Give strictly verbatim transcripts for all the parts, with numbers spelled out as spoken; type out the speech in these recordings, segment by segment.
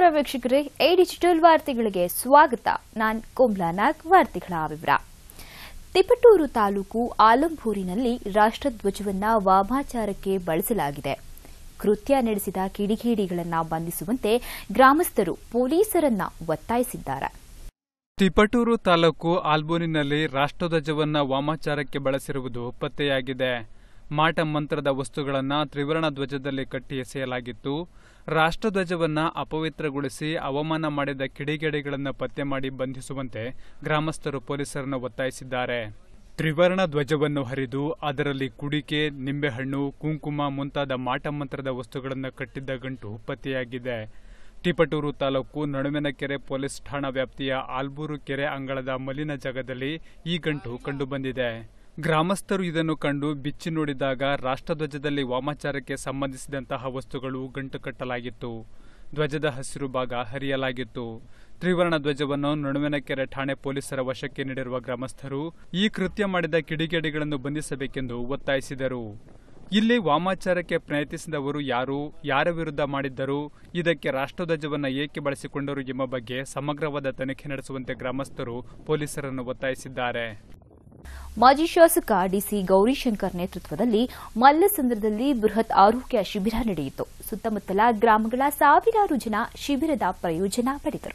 ನಮಸ್ಕಾರ ವೀಕ್ಷಕರೇ, A digital ವಾರ್ತೆಗಳಿಗೆ ಸ್ವಾಗತ. ನಾನು ಕೋಮ್ಲಾ ನಾಗ್. ವಾರ್ತೆಗಳ ವಿವರ. ತಿಪಟೂರು ತಾಲೂಕು ಆಲಂಬೂರಿನಲ್ಲಿ ರಾಷ್ಟ್ರಧ್ವಜವನ್ನು ವಾಮಾಚಾರಕ್ಕೆ ಬಳಸಲಾಗಿದೆ. ಕೃತ್ಯ ನಡೆಸಿದ ಕಿಡಿಗೇಡಿಗಳನ್ನು ಬಂಧಿಸುವಂತೆ ಗ್ರಾಮಸ್ಥರು ಪೊಲೀಸರನ್ನ ಒತ್ತಾಯಿಸಿದ್ದಾರೆ. ತಿಪಟೂರು ತಾಲೂಕು ಆಲ್ಬೂರಿನಲ್ಲಿ ರಾಷ್ಟ್ರಧ್ವಜವನ್ನು ವಾಮಾಚಾರಕ್ಕೆ ಬಳಸಿರುವುದು ಪತ್ತೆಯಾಗಿದೆ. ಮಾಟ ಮಂತ್ರದ ವಸ್ತುಗಳನ್ನು ತ್ರಿವರ್ಣ ಧ್ವಜದಲ್ಲಿ ಕಟ್ಟಿ ಎಸೆಯಲಾಗಿತ್ತು. ರಾಷ್ಟ್ರಧ್ವಜವನ್ನು ಅಪವಿತ್ರಗೊಳಿಸಿ ಅವಮಾನ ಮಾಡಿದ ಕಿಡಿಗೇಡಿಗಳನ್ನು ಪತ್ತೆ ಮಾಡಿ ಬಂಧಿಸುವಂತೆ ಗ್ರಾಮಸ್ಥರು ಪೊಲೀಸರನ್ನು ಒತ್ತಾಯಿಸಿದ್ದಾರೆ. ತ್ರಿವರ್ಣ ಧ್ವಜವನ್ನು ಹರಿದು ಅದರಲ್ಲಿ ಕುಡಿಕೆ, ನಿಂಬೆಹಣ್ಣು, ಕುಂಕುಮ ಮುಂತಾದ ಮಾಟ ಮಂತ್ರದ ವಸ್ತುಗಳನ್ನು ಕಟ್ಟಿದ್ದ ಗಂಟು ಪತ್ತೆಯಾಗಿದೆ. ತಿಪಟೂರು ತಾಲೂಕು ನಡುವಿನಕೆರೆ ಪೊಲೀಸ್ ಠಾಣಾ ವ್ಯಾಪ್ತಿಯ ಆಲ್ಬೂರು ಕೆರೆ ಅಂಗಳದ ಮಲಿನ ಜಾಗದಲ್ಲಿ ಈ ಗಂಟು ಕಂಡುಬಂದಿದೆ. ಗ್ರಾಮಸ್ಥರು ಇದನ್ನು ಕಂಡು ಬಿಚ್ಚಿ ನೋಡಿದಾಗ ರಾಷ್ಟ್ರಧ್ವಜದಲ್ಲಿ ವಾಮಾಚಾರಕ್ಕೆ ಸಂಬಂಧಿಸಿದಂತಹ ವಸ್ತುಗಳು ಗಂಟು ಕಟ್ಟಲಾಗಿತ್ತು. ಧ್ವಜದ ಹಸಿರು ಭಾಗ ಹರಿಯಲಾಗಿತ್ತು. ತ್ರಿವರ್ಣ ಧ್ವಜವನ್ನು ನಡುವಿನಕೆರೆ ಠಾಣೆ ಪೊಲೀಸರ ವಶಕ್ಕೆ ನೀಡಿರುವ ಗ್ರಾಮಸ್ಥರು ಈ ಕೃತ್ಯ ಮಾಡಿದ ಕಿಡಿಗೇಡಿಗಳನ್ನು ಬಂಧಿಸಬೇಕೆಂದು ಒತ್ತಾಯಿಸಿದರು. ಇಲ್ಲಿ ವಾಮಾಚಾರಕ್ಕೆ ಪ್ರಯತ್ನಿಸಿದವರು ಯಾರು, ಯಾರ ವಿರುದ್ಧ ಮಾಡಿದ್ದರು, ಇದಕ್ಕೆ ರಾಷ್ಟ್ರಧ್ವಜವನ್ನು ಏಕೆ ಬಳಸಿಕೊಂಡರು ಎಂಬ ಬಗ್ಗೆ ಸಮಗ್ರವಾದ ತನಿಖೆ ನಡೆಸುವಂತೆ ಗ್ರಾಮಸ್ಥರು ಪೊಲೀಸರನ್ನು ಒತ್ತಾಯಿಸಿದ್ದಾರೆ. ಮಾಜಿ ಶಾಸಕ ಡಿಸಿ ಗೌರಿಶಂಕರ್ ನೇತೃತ್ವದಲ್ಲಿ ಮಲ್ಲಸಂದ್ರದಲ್ಲಿ ಬೃಹತ್ ಆರೋಗ್ಯ ಶಿಬಿರ ನಡೆಯಿತು. ಸುತ್ತಮುತ್ತಲ ಗ್ರಾಮಗಳ ಸಾವಿರಾರು ಜನ ಶಿಬಿರದ ಪ್ರಯೋಜನ ಪಡೆದರು.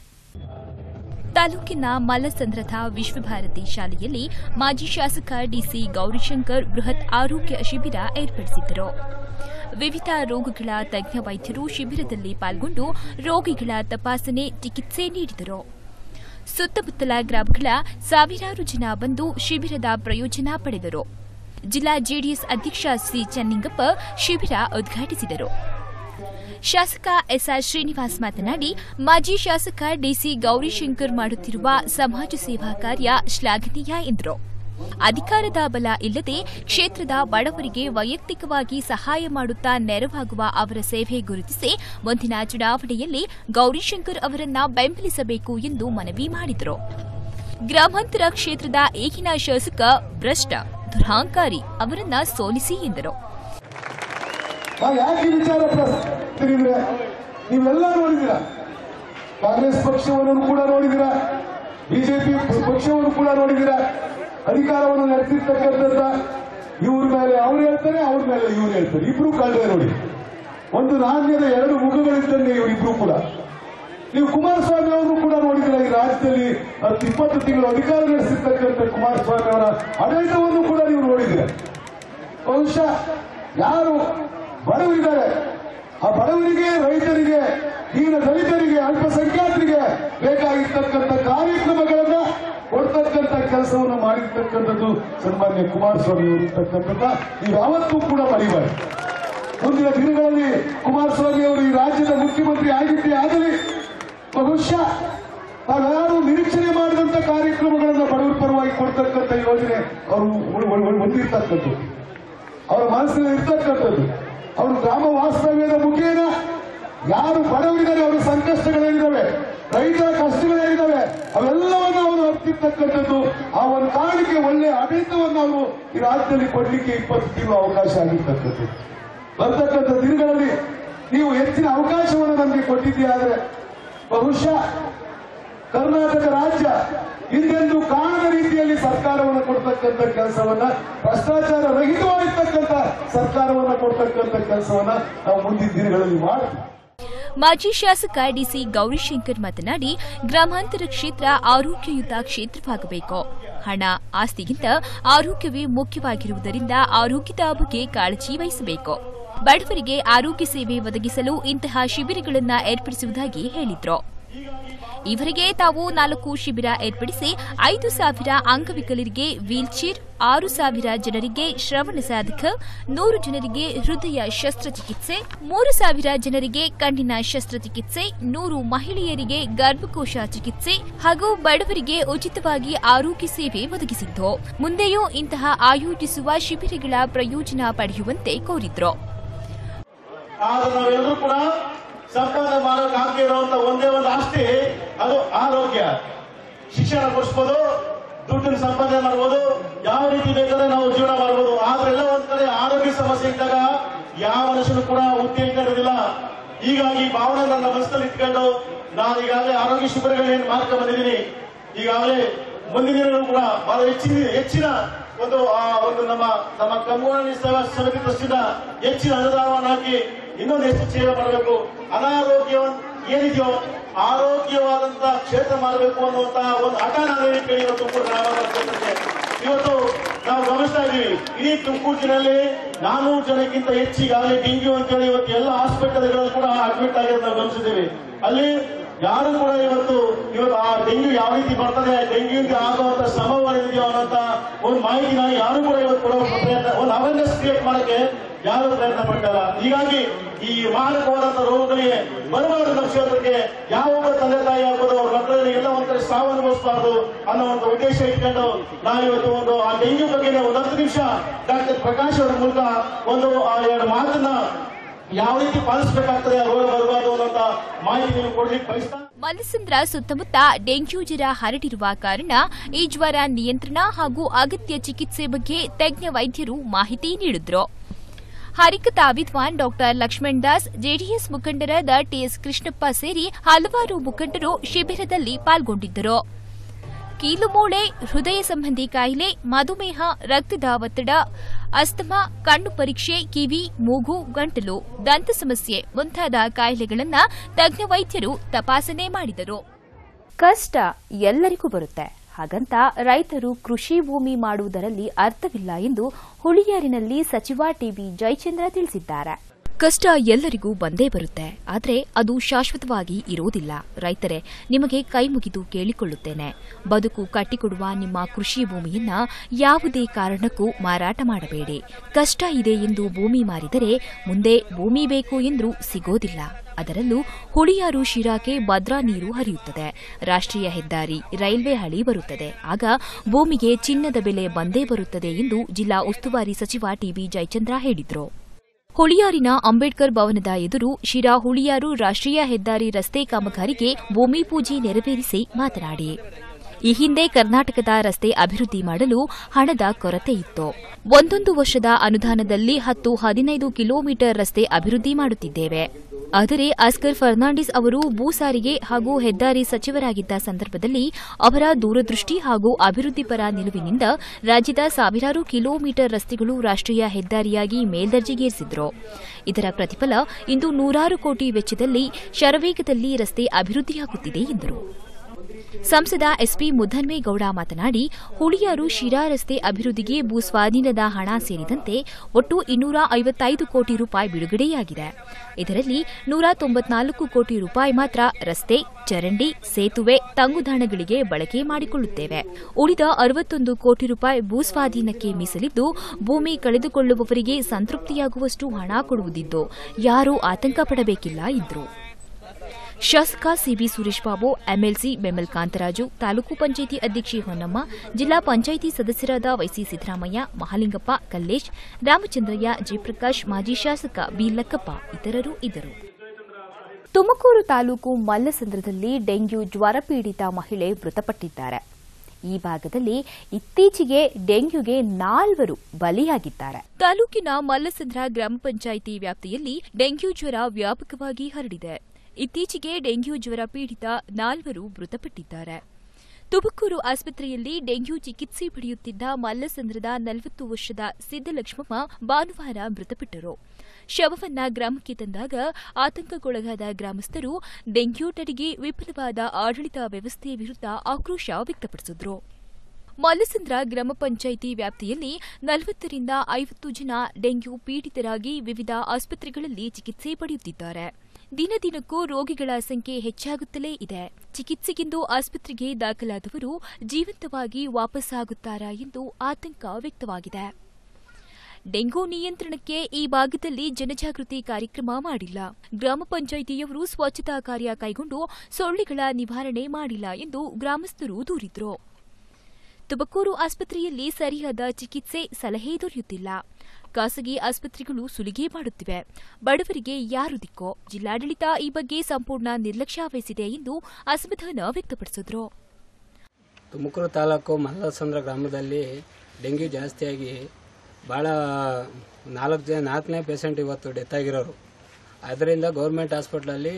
ತಾಲೂಕಿನ ಮಲ್ಲಸಂದ್ರದ ವಿಶ್ವಭಾರತಿ ಶಾಲೆಯಲ್ಲಿ ಮಾಜಿ ಶಾಸಕ ಡಿಸಿ ಗೌರಿಶಂಕರ್ ಬೃಹತ್ ಆರೋಗ್ಯ ಶಿಬಿರ ಏರ್ಪಡಿಸಿದ್ದರು. ವಿವಿಧ ರೋಗಗಳ ತಜ್ಞ ವೈದ್ಯರು ಶಿಬಿರದಲ್ಲಿ ಪಾಲ್ಗೊಂಡು ರೋಗಿಗಳ ತಪಾಸಣೆ, ಚಿಕಿತ್ಸೆ ನೀಡಿದರು. ಸುತ್ತಮುತ್ತಲ ಗ್ರಾಮಗಳ ಸಾವಿರಾರು ಜನ ಬಂದು ಶಿಬಿರದ ಪ್ರಯೋಜನ ಪಡೆದರು. ಜಿಲ್ಲಾ ಜೆಡಿಎಸ್ ಅಧ್ಯಕ್ಷ ಸಿ ಚೆನ್ನಿಂಗಪ್ಪ ಶಿಬಿರ ಉದ್ಘಾಟಿಸಿದರು. ಶಾಸಕ ಎಸ್ಆರ್ ಶ್ರೀನಿವಾಸ್ ಮಾತನಾಡಿ, ಮಾಜಿ ಶಾಸಕ ಡಿಸಿ ಗೌರಿಶಂಕರ್ ಮಾಡುತ್ತಿರುವ ಸಮಾಜ ಸೇವಾ ಕಾರ್ಯ ಶ್ಲಾಘನೀಯ ಎಂದರು. ಅಧಿಕಾರದ ಬಲ ಇಲ್ಲದೆ ಕ್ಷೇತ್ರದ ಬಡವರಿಗೆ ವೈಯಕ್ತಿಕವಾಗಿ ಸಹಾಯ ಮಾಡುತ್ತಾ ನೆರವಾಗುವ ಅವರ ಸೇವೆ ಗುರುತಿಸಿ ಮುಂದಿನ ಚುನಾವಣೆಯಲ್ಲಿ ಗೌರಿಶಂಕರ್ ಅವರನ್ನ ಬೆಂಬಲಿಸಬೇಕು ಎಂದು ಮನವಿ ಮಾಡಿದರು. ಗ್ರಾಮಾಂತರ ಕ್ಷೇತ್ರದ ಈಗಿನ ಶಾಸಕ ಭ್ರಷ್ಟ, ದುರಹಂಕಾರಿ ಅವರನ್ನ ಸೋಲಿಸಿ ಎಂದರು. ನೀವೆಲ್ಲ ನೋಡಿದಿರ, ಕಾಂಗ್ರೆಸ್ ಪಕ್ಷವನ್ನು ಕೂಡ ನೋಡಿದಿರ, ಬಿಜೆಪಿ ಪಕ್ಷವನ್ನು ಕೂಡ ನೋಡಿದಿರ. ಅಧಿಕಾರವನ್ನು ನಡೆಸಿರ್ತಕ್ಕಂಥ ಇವ್ರ ಮೇಲೆ ಅವ್ರು ಹೇಳ್ತಾರೆ, ಅವ್ರ ಮೇಲೆ ಇವ್ರು ಹೇಳ್ತಾರೆ. ಇಬ್ರು ಕಳ್ಳೆ ನೋಡಿ, ಒಂದು ನಾಣ್ಯದ ಎರಡು ಮುಖಗಳಿದ್ದಂಗೆ ಇವರಿಬ್ರು ಕೂಡ. ನೀವು ಕುಮಾರಸ್ವಾಮಿ ಅವರು ಕೂಡ ನೋಡಿದ್ರೆ ಈ ರಾಜ್ಯದಲ್ಲಿ ಹತ್ತು ಇಪ್ಪತ್ತು ತಿಂಗಳು ಅಧಿಕಾರ ನಡೆಸಿರ್ತಕ್ಕಂಥ ಕುಮಾರಸ್ವಾಮಿ ಅವರ ಆಡಳಿತವನ್ನು ಕೂಡ ನೀವು ನೋಡಿದ್ರೆ, ಬಹುಶಃ ಯಾರು ಬಡವರಿದ್ದಾರೆ ಆ ಬಡವರಿಗೆ, ರೈತರಿಗೆ, ದೀನ ದಲಿತರಿಗೆ, ಅಲ್ಪಸಂಖ್ಯಾತರಿಗೆ ಬೇಕಾಗಿರ್ತಕ್ಕಂಥ ಕಾರ್ಯಕ್ರಮಗಳನ್ನ ಕೊಡ್ತಕ್ಕಂಥ ಕೆಲಸವನ್ನು ಮಾಡಿರ್ತಕ್ಕಂಥದ್ದು ಸನ್ಮಾನ್ಯ ಕುಮಾರಸ್ವಾಮಿ ಅವರು ಇರ್ತಕ್ಕಂಥ ನೀವು ಯಾವತ್ತೂ ಕೂಡ ಮರಿಬಾರದು. ಮುಂದಿನ ದಿನಗಳಲ್ಲಿ ಕುಮಾರಸ್ವಾಮಿ ಅವರು ಈ ರಾಜ್ಯದ ಮುಖ್ಯಮಂತ್ರಿ ಆಗಿದ್ದೇ ಆಗಲಿ ಬಹುಶಃ ತಾವ್ಯಾರು ನಿರೀಕ್ಷಣೆ ಮಾಡಿದಂಥ ಕಾರ್ಯಕ್ರಮಗಳನ್ನು ಬಡವರ ಪರವಾಗಿ ಕೊಡ್ತಕ್ಕಂಥ ಯೋಜನೆ ಅವರು ಹೊಂದಿರ್ತಕ್ಕಂಥದ್ದು, ಅವರ ಮನಸ್ಸಿನಲ್ಲಿ ಇರ್ತಕ್ಕಂಥದ್ದು. ಅವರು ಗ್ರಾಮ ವಾಸ್ತವ್ಯದ ಮುಖೇನ ಯಾರು ಬಡವರಿದ್ದಾರೆ, ಅವರ ಸಂಕಷ್ಟಗಳೇನಿದ್ದಾವೆ, ರೈತರ ಕಷ್ಟಗಳೇನಿದ್ದಾವೆ, ಅವೆಲ್ಲವನ್ನು ಅವರು ಅರ್ತಿರ್ತಕ್ಕಂಥದ್ದು. ಆ ಒಂದು ಕಾರಣಕ್ಕೆ ಒಳ್ಳೆ ಆಡಳಿತವನ್ನು ಅವರು ಈ ರಾಜ್ಯದಲ್ಲಿ ಕೊಡಲಿಕ್ಕೆ ಇಪ್ಪತ್ತು ತಿಂಗಳು ಅವಕಾಶ ಆಗಿರ್ತಕ್ಕಂಥದ್ದು. ಬರ್ತಕ್ಕಂಥ ದಿನಗಳಲ್ಲಿ ನೀವು ಹೆಚ್ಚಿನ ಅವಕಾಶವನ್ನು ನಮಗೆ ಕೊಟ್ಟಿದ್ದೀ. ಆದರೆ ಬಹುಶಃ ಕರ್ನಾಟಕ ರಾಜ್ಯ ಹಿಂದೆಂದು ಕಾಣದ ರೀತಿಯಲ್ಲಿ ಸರ್ಕಾರವನ್ನು ಕೊಡ್ತಕ್ಕಂಥ ಕೆಲಸವನ್ನ, ಭ್ರಷ್ಟಾಚಾರ ರಹಿತವಾಗಿರ್ತಕ್ಕಂಥ ಸರ್ಕಾರವನ್ನು ಕೊಡ್ತಕ್ಕಂಥ ಕೆಲಸವನ್ನ ನಾವು ಮುಂದಿನ ದಿನಗಳಲ್ಲಿ ಮಾಡ್ತೀವಿ. ಮಾಜಿ ಶಾಸಕ ಡಿಸಿ ಗೌರಿಶಂಕರ್ ಮಾತನಾಡಿ, ಗ್ರಾಮಾಂತರ ಕ್ಷೇತ್ರ ಆರೋಗ್ಯಯುತ ಕ್ಷೇತ್ರವಾಗಬೇಕು. ಹಣ, ಆಸ್ತಿಗಿಂತ ಆರೋಗ್ಯವೇ ಮುಖ್ಯವಾಗಿರುವುದರಿಂದ ಆರೋಗ್ಯದ ಬಗ್ಗೆ ಕಾಳಜಿ ವಹಿಸಬೇಕು. ಬಡವರಿಗೆ ಆರೋಗ್ಯ ಸೇವೆ ಒದಗಿಸಲು ಇಂತಹ ಶಿಬಿರಗಳನ್ನು ಏರ್ಪಡಿಸುವುದಾಗಿ ಹೇಳಿದರು. ಈವರೆಗೆ ತಾವು ನಾಲ್ಕು ಶಿಬಿರ ಏರ್ಪಡಿಸಿ ಐದು ಸಾವಿರ ಅಂಗವಿಕಲರಿಗೆ ವೀಲ್ಚೇರ್, ಆರು ಸಾವಿರ ಜನರಿಗೆ ಶ್ರವಣ ಸಾಧಕ, ನೂರು ಜನರಿಗೆ ಹೃದಯ ಶಸ್ತ್ರಚಿಕಿತ್ಸೆ, ಮೂರು ಸಾವಿರ ಜನರಿಗೆ ಕಣ್ಣಿನ ಶಸ್ತ್ರಚಿಕಿತ್ಸೆ, ನೂರು ಮಹಿಳೆಯರಿಗೆ ಗರ್ಭಕೋಶ ಚಿಕಿತ್ಸೆ ಹಾಗೂ ಬಡವರಿಗೆ ಉಚಿತವಾಗಿ ಆರೋಗ್ಯ ಸೇವೆ ಒದಗಿಸಿದ್ದು, ಮುಂದೆಯೂ ಇಂತಹ ಆಯೋಜಿಸುವ ಶಿಬಿರಗಳ ಪ್ರಯೋಜನ ಪಡೆಯುವಂತೆ ಕೋರಿದ್ರು. ಸಂಪಾದನೆ ಮಾಡೋಕೆ ಹಾಕಿ ಇರುವಂತ ಒಂದೇ ಒಂದು ಆಸ್ತಿ ಅದು ಆರೋಗ್ಯ. ಶಿಕ್ಷಣ ಕೊಡಿಸಬಹುದು, ದುಡ್ಡನ್ನು ಸಂಪಾದನೆ ಮಾಡಬಹುದು, ಯಾವ ರೀತಿ ಬೇಕಾದ್ರೆ ನಾವು ಜೀವನ ಮಾಡಬಹುದು. ಆದ್ರೆ ಎಲ್ಲ ಒಂದ್ ಕಡೆ ಆರೋಗ್ಯ ಸಮಸ್ಯೆ ಇದ್ದಾಗ ಯಾವ ಮನುಷ್ಯನು ಕೂಡ ಉತ್ತೇಜನ ಇರೋದಿಲ್ಲ. ಹೀಗಾಗಿ ಭಾವನೆ ನನ್ನ ಮನಸ್ಸಲ್ಲಿ ಇಟ್ಕೊಂಡು ನಾನು ಈಗಾಗಲೇ ಆರೋಗ್ಯ ಶಿಬಿರಗಳೇನು ಮಾಡ್ಕೊಂಡು ಬಂದಿದ್ದೀನಿ. ಈಗಾಗಲೇ ಮುಂದಿನ ದಿನಗಳು ಕೂಡ ಬಹಳ ಹೆಚ್ಚಿನ ಹೆಚ್ಚಿನ ಒಂದು ಒಂದು ನಮ್ಮ ನಮ್ಮ ಕಮ್ಮುವಾಣಿ ಸೇವಾ ಸಮಿತಿ ಟ್ರಸ್ಟಿಂದ ಹೆಚ್ಚಿನ ಅನುದಾನವನ್ನು ಹಾಕಿ ಇನ್ನೊಂದು ಹೆಚ್ಚು ಸೇವೆ ಮಾಡಬೇಕು. ಅನಾರೋಗ್ಯ ಏನಿದೆಯೋ ಆರೋಗ್ಯವಾದಂತಹ ಕ್ಷೇತ್ರ ಮಾಡಬೇಕು ಅನ್ನುವಂತ ಒಂದು ಹಠ ನಾನು ಇವತ್ತು ತುಮಕೂರು ಗ್ರಾಮಾಂತರ ಕ್ಷೇತ್ರಕ್ಕೆ ಇವತ್ತು ನಾವು ಗಮನಿಸ್ತಾ ಇದ್ದೀವಿ. ಇಡೀ ತುಮಕೂರು ಜಿಲ್ಲೆಯಲ್ಲಿ ನಾನೂರು ಜನಕ್ಕಿಂತ ಹೆಚ್ಚಿಗಾಗಲೇ ಡೆಂಗ್ಯೂ ಅಂತೇಳಿ ಇವತ್ತು ಎಲ್ಲ ಹಾಸ್ಪಿಟಲ್ಗಳು ಕೂಡ ಅಡ್ಮಿಟ್ ಆಗಿರೋದು ನಾವು ಗಮನಿಸಿದ್ದೀವಿ. ಅಲ್ಲಿ ಯಾರು ಕೂಡ ಇವತ್ತು ಇವತ್ತು ಆ ಡೆಂಗ್ಯೂ ಯಾವ ರೀತಿ ಬರ್ತದೆ, ಡೆಂಗ್ಯೂಗೆ ಆಗುವಂತ ಸಂಭವ ಇದೆಯೋ ಅನ್ನೋಂತ ಒಂದು ಮಾಹಿತಿನ ಯಾರು ಕೂಡ ಇವತ್ತು ಕೊಡೋ ಪ್ರಯತ್ನ, ಒಂದು ಅವೇರ್ನೆಸ್ ಕ್ರಿಯೇಟ್ ಮಾಡಕ್ಕೆ ಯಾರು ಪ್ರಯತ್ನ ಪಡ್ತಾರ. ಹೀಗಾಗಿ ಈ ಮಾರಕವಾದಂತಹ ರೋಗಗಳಿಗೆ ಬರಬಾರದು ನಮ್ಮ ಕ್ಷೇತ್ರಕ್ಕೆ. ಯಾವೊಬ್ಬ ತಂದೆ ತಾಯಿ ಆಗ್ಬೋದು ಅವ್ರ ಮಕ್ಕಳಿಗೆ ಎಲ್ಲ ಒಂದ್ ಕಡೆ ಸಾವು ಅನುಭವಿಸಬಾರ್ದು ಅನ್ನೋ ಒಂದು ಉದ್ದೇಶ ಇಟ್ಕೊಂಡು ನಾವು ಇವತ್ತು ಒಂದು ಆ ಡೆಂಗ್ಯೂ ಬಗ್ಗೆ ಒಂದು ಹತ್ತು ನಿಮಿಷ ಡಾಕ್ಟರ್ ಪ್ರಕಾಶ್ ಅವರ ಮೂಲಕ ಒಂದು ಎರಡು ಮಾತನ್ನ ಯಾವ ರೀತಿ ಪಾಲಿಸಬೇಕಾಗ್ತದೆ, ರೋಗ ಬರಬಾರದು ಅನ್ನೋಂತ ಮಾಹಿತಿ ನೀವು ಕೊಡ್ಲಿಕ್ಕೆ ಬಯಸ್ತಾ. ಮಲ್ಲಸಂದ್ರ ಸುತ್ತಮುತ್ತ ಡೆಂಗ್ಯೂ ಜ್ವರ ಹರಡಿರುವ ಕಾರಣ ಈ ಜ್ವರ ನಿಯಂತ್ರಣ ಹಾಗೂ ಅಗತ್ಯ ಚಿಕಿತ್ಸೆ ಬಗ್ಗೆ ತಜ್ಞ ವೈದ್ಯರು ಮಾಹಿತಿ ನೀಡಿದ್ರು. ಹರಿಕತ ವಿದ್ವಾನ್ ಡಾಕ್ಟರ್ ಲಕ್ಷ್ಮಣ್ ದಾಸ್, ಜೆಡಿಎಸ್ ಮುಖಂಡರಾದ ಟಿಎಸ್ ಕೃಷ್ಣಪ್ಪ ಸೇರಿ ಹಲವಾರು ಮುಖಂಡರು ಶಿಬಿರದಲ್ಲಿ ಪಾಲ್ಗೊಂಡಿದ್ದರು. ಕೀಲುಮೂಳೆ, ಹೃದಯ ಸಂಬಂಧಿ ಕಾಯಿಲೆ, ಮಧುಮೇಹ, ರಕ್ತದ ಒತ್ತಡ, ಅಸ್ತಮಾ, ಕಣ್ಣು ಪರೀಕ್ಷೆ, ಕಿವಿ, ಮೂಗು, ಗಂಟಲು, ದಂತ ಸಮಸ್ಯೆ ಮುಂತಾದ ಕಾಯಿಲೆಗಳನ್ನು ತಜ್ಞ ವೈದ್ಯರು ತಪಾಸಣೆ ಮಾಡಿದರು. ಕಷ್ಟ ಎಲ್ಲರಿಗೂ ಬರುತ್ತೆ, ಹಾಗಂತ ರೈತರು ಕೃಷಿ ಭೂಮಿ ಮಾಡುವುದರಲ್ಲಿ ಅರ್ಥವಿಲ್ಲ ಎಂದು ಹುಳಿಯಾರಿನಲ್ಲಿ ಸಚಿವ ಟಿಬಿ ಜಯಚಂದ್ರ ತಿಳಿಸಿದ್ದಾರೆ. ಕಷ್ಟ ಎಲ್ಲರಿಗೂ ಬಂದೇ ಬರುತ್ತೆ, ಆದರೆ ಅದು ಶಾಶ್ವತವಾಗಿ ಇರೋದಿಲ್ಲ. ರೈತರೇ, ನಿಮಗೆ ಕೈ ಮುಗಿದು ಕೇಳಿಕೊಳ್ಳುತ್ತೇನೆ, ಬದುಕು ಕಟ್ಟಿಕೊಡುವ ನಿಮ್ಮ ಕೃಷಿ ಭೂಮಿಯನ್ನ ಯಾವುದೇ ಕಾರಣಕ್ಕೂ ಮಾರಾಟ ಮಾಡಬೇಡಿ. ಕಷ್ಟ ಇದೆ ಎಂದು ಭೂಮಿ ಮಾರಿದರೆ ಮುಂದೆ ಭೂಮಿ ಬೇಕು ಎಂದ್ರೂ ಸಿಗೋದಿಲ್ಲ. ಅದರಲ್ಲೂ ಹುಳಿಯಾರು ಶಿರಾಕ್ಕೆ ಭದ್ರಾ ನೀರು ಹರಿಯುತ್ತದೆ, ರಾಷ್ಟ್ರೀಯ ಹೆದ್ದಾರಿ, ರೈಲ್ವೆ ಹಳಿ ಬರುತ್ತದೆ. ಆಗ ಭೂಮಿಗೆ ಚಿನ್ನದ ಬೆಲೆ ಬಂದೇ ಬರುತ್ತದೆ ಎಂದು ಜಿಲ್ಲಾ ಉಸ್ತುವಾರಿ ಸಚಿವ ಟಿಬಿ ಜಯಚಂದ್ರ ಹೇಳಿದರು. ಹುಳಿಯಾರಿನ ಅಂಬೇಡ್ಕರ್ ಭವನದ ಎದುರು ಶಿರಾ ಹುಳಿಯಾರು ರಾಷ್ಟ್ರೀಯ ಹೆದ್ದಾರಿ ರಸ್ತೆ ಕಾಮಗಾರಿಗೆ ಭೂಮಿ ಪೂಜೆ ನೆರವೇರಿಸಿ ಮಾತನಾಡಿ, ಈ ಹಿಂದೆ ಕರ್ನಾಟಕದ ರಸ್ತೆ ಅಭಿವೃದ್ಧಿ ಮಾಡಲು ಹಣದ ಕೊರತೆ ಇತ್ತು. ಒಂದೊಂದು ವರ್ಷದ ಅನುದಾನದಲ್ಲಿ ಹತ್ತು ಹದಿನೈದು ಕಿಲೋಮೀಟರ್ ರಸ್ತೆ ಅಭಿವೃದ್ಧಿ ಮಾಡುತ್ತಿದ್ದೇವೆ. ಆದರೆ ಆಸ್ಕರ್ ಫರ್ನಾಂಡಿಸ್ ಅವರು ಭೂ ಸಾರಿಗೆ ಹಾಗೂ ಹೆದ್ದಾರಿ ಸಚಿವರಾಗಿದ್ದ ಸಂದರ್ಭದಲ್ಲಿ ಅವರ ದೂರದೃಷ್ಟಿ ಹಾಗೂ ಅಭಿವೃದ್ಧಿಪರ ನಿಲುವಿನಿಂದ ರಾಜ್ಯದ ಸಾವಿರಾರು ಕಿಲೋಮೀಟರ್ ರಸ್ತೆಗಳು ರಾಷ್ಟ್ರೀಯ ಹೆದ್ದಾರಿಯಾಗಿ ಮೇಲ್ದರ್ಜೆಗೇರಿಸಿದ್ರು. ಇದರ ಪ್ರತಿಫಲ ಇಂದು ನೂರಾರು ಕೋಟಿ ವೆಚ್ಚದಲ್ಲಿ ಶರವೇಗದಲ್ಲಿ ರಸ್ತೆ ಅಭಿವೃದ್ಧಿಯಾಗುತ್ತಿದೆ ಎಂದರು. ಸಂಸದ ಎಸ್ಪಿ ಮುದ್ದನ್ಮೇಗೌಡ ಮಾತನಾಡಿ, ಹುಳಿಯಾರು ಶಿರಾ ರಸ್ತೆ ಅಭಿವೃದ್ಧಿಗೆ ಭೂ ಸ್ವಾಧೀನದ ಹಣ ಸೇರಿದಂತೆ ಒಟ್ಟು ಇನ್ನೂರ ಐವತ್ತೈದು ಕೋಟಿ ರೂಪಾಯಿ ಬಿಡುಗಡೆಯಾಗಿದೆ. ಇದರಲ್ಲಿ ನೂರ ತೊಂಬತ್ನಾಲ್ಕು ಕೋಟಿ ರೂಪಾಯಿ ಮಾತ್ರ ರಸ್ತೆ, ಚರಂಡಿ, ಸೇತುವೆ, ತಂಗುದಾಣಗಳಿಗೆ ಬಳಕೆ ಮಾಡಿಕೊಳ್ಳುತ್ತೇವೆ. ಉಳಿದ ಅರವತ್ತೊಂದು ಕೋಟಿ ರೂಪಾಯಿ ಭೂ ಸ್ವಾಧೀನಕ್ಕೆ ಮೀಸಲಿದ್ದು ಭೂಮಿ ಕಳೆದುಕೊಳ್ಳುವವರಿಗೆ ಸಂತೃಪ್ತಿಯಾಗುವಷ್ಟು ಹಣ ಕೊಡುವುದಿದ್ದು ಯಾರೂ ಆತಂಕ ಪಡಬೇಕಿಲ್ಲ ಎಂದರು. ಶಾಸಕ ಸಿಬಿ ಸುರೇಶ್ ಬಾಬು, ಎಂಎಲ್ಸಿ ಬೆಮೆಲ್ ಕಾಂತರಾಜು, ತಾಲೂಕು ಪಂಚಾಯಿತಿ ಅಧ್ಯಕ್ಷೆ ಹೊನ್ನಮ್ಮ, ಜಿಲ್ಲಾ ಪಂಚಾಯಿತಿ ಸದಸ್ಯರಾದ ವೈಸಿ ಸಿದ್ದರಾಮಯ್ಯ, ಮಹಾಲಿಂಗಪ್ಪ, ಕಲ್ಲೇಶ್, ರಾಮಚಂದ್ರಯ್ಯ, ಜಯಪ್ರಕಾಶ್, ಮಾಜಿ ಶಾಸಕ ಬಿ ಲಕ್ಕಪ್ಪ ಇತರರು ಇದ್ದರು. ತುಮಕೂರು ತಾಲೂಕು ಮಲ್ಲಸಂದ್ರದಲ್ಲಿ ಡೆಂಗ್ಯೂ ಜ್ವರ ಪೀಡಿತ ಮಹಿಳೆ ಮೃತಪಟ್ಟಿದ್ದಾರೆ. ಈ ಭಾಗದಲ್ಲಿ ಇತ್ತೀಚೆಗೆ ಡೆಂಗ್ಯೂಗೆ ನಾಲ್ವರು ಬಲಿಯಾಗಿದ್ದಾರೆ. ತಾಲೂಕಿನ ಮಲ್ಲಸಂದ್ರ ಗ್ರಾಮ ಪಂಚಾಯಿತಿ ವ್ಯಾಪ್ತಿಯಲ್ಲಿ ಡೆಂಗ್ಯೂ ಜ್ವರ ವ್ಯಾಪಕವಾಗಿ ಹರಡಿದೆ. ಇತ್ತೀಚೆಗೆ ಡೆಂಗ್ಯೂ ಜ್ವರ ಪೀಡಿತ ನಾಲ್ವರು ಮೃತಪಟ್ಟಿದ್ದಾರೆ. ತುಮಕೂರು ಆಸ್ಪತ್ರೆಯಲ್ಲಿ ಡೆಂಗ್ಯೂ ಚಿಕಿತ್ಸೆ ಪಡೆಯುತ್ತಿದ್ದ ಮಲ್ಲಸಂದ್ರದ ನಲವತ್ತು ವರ್ಷದ ಸಿದ್ದಲಕ್ಷ್ಮಮ್ಮ ಭಾನುವಾರ ಮೃತಪಟ್ಟರು. ಶವವನ್ನ ಗ್ರಾಮಕ್ಕೆ ತಂದಾಗ ಆತಂಕಕ್ಕೊಳಗಾದ ಗ್ರಾಮಸ್ಥರು ಡೆಂಗ್ಯೂ ತಡೆಗೆ ವಿಫಲವಾದ ಆಡಳಿತ ವ್ಯವಸ್ಥೆ ವಿರುದ್ಧ ಆಕ್ರೋಶ ವ್ಯಕ್ತಪಡಿಸಿದರು. ಮಲ್ಲಸಂದ್ರ ಗ್ರಾಮ ಪಂಚಾಯಿತಿ ವ್ಯಾಪ್ತಿಯಲ್ಲಿ ನಲವತ್ತರಿಂದ ಐವತ್ತು ಜನ ಡೆಂಗ್ಯೂ ಪೀಡಿತರಾಗಿ ವಿವಿಧ ಆಸ್ಪತ್ರೆಗಳಲ್ಲಿ ಚಿಕಿತ್ಸೆ ಪಡೆಯುತ್ತಿದ್ದಾರೆ. ದಿನ ದಿನಕ್ಕೂ ರೋಗಿಗಳ ಸಂಖ್ಯೆ ಹೆಚ್ಚಾಗುತ್ತಲೇ ಇದೆ. ಚಿಕಿತ್ಸೆಗೆಂದು ಆಸ್ಪತ್ರೆಗೆ ದಾಖಲಾದವರು ಜೀವಂತವಾಗಿ ವಾಪಸ್ಸಾಗುತ್ತಾರಾ ಎಂದು ಆತಂಕ ವ್ಯಕ್ತವಾಗಿದೆ. ಡೆಂಗು ನಿಯಂತ್ರಣಕ್ಕೆ ಈ ಭಾಗದಲ್ಲಿ ಜನಜಾಗೃತಿ ಕಾರ್ಯಕ್ರಮ ಮಾಡಿಲ್ಲ. ಗ್ರಾಮ ಪಂಚಾಯಿತಿಯವರು ಸ್ವಚ್ಛತಾ ಕಾರ್ಯ ಕೈಗೊಂಡು ಸೊಳ್ಳೆಗಳ ನಿವಾರಣೆ ಮಾಡಿಲ್ಲ ಎಂದು ಗ್ರಾಮಸ್ಥರು ದೂರಿದರು. ತುಮಕೂರು ಆಸ್ಪತ್ರೆಯಲ್ಲಿ ಸರಿಯಾದ ಚಿಕಿತ್ಸೆ, ಸಲಹೆ ದೊರೆಯುತ್ತಿಲ್ಲ. ಖಾಸಗಿ ಆಸ್ಪತ್ರೆಗಳು ಸುಲಿಗೆ ಮಾಡುತ್ತಿವೆ. ಬಡವರಿಗೆ ಯಾರು ದಿಕ್ಕೋ? ಜಿಲ್ಲಾಡಳಿತ ಈ ಬಗ್ಗೆ ಸಂಪೂರ್ಣ ನಿರ್ಲಕ್ಷ್ಯ ವಹಿಸಿದೆ ಎಂದು ಅಸಮಾಧಾನ ವ್ಯಕ್ತಪಡಿಸಿದರು. ತುಮಕೂರು ತಾಲೂಕು ಮಲ್ಲಸಂದ್ರ ಗ್ರಾಮದಲ್ಲಿ ಡೆಂಗ್ಯೂ ಜಾಸ್ತಿಯಾಗಿ ಭಾಳ ನಾಲ್ಕು ಜನ ನಾಲ್ಕನೇ ಪೇಷಂಟ್ ಇವತ್ತು ಡೆತ್ ಆಗಿರೋರು. ಅದರಿಂದ ಗೌರ್ಮೆಂಟ್ ಹಾಸ್ಪಿಟ್ಲಲ್ಲಿ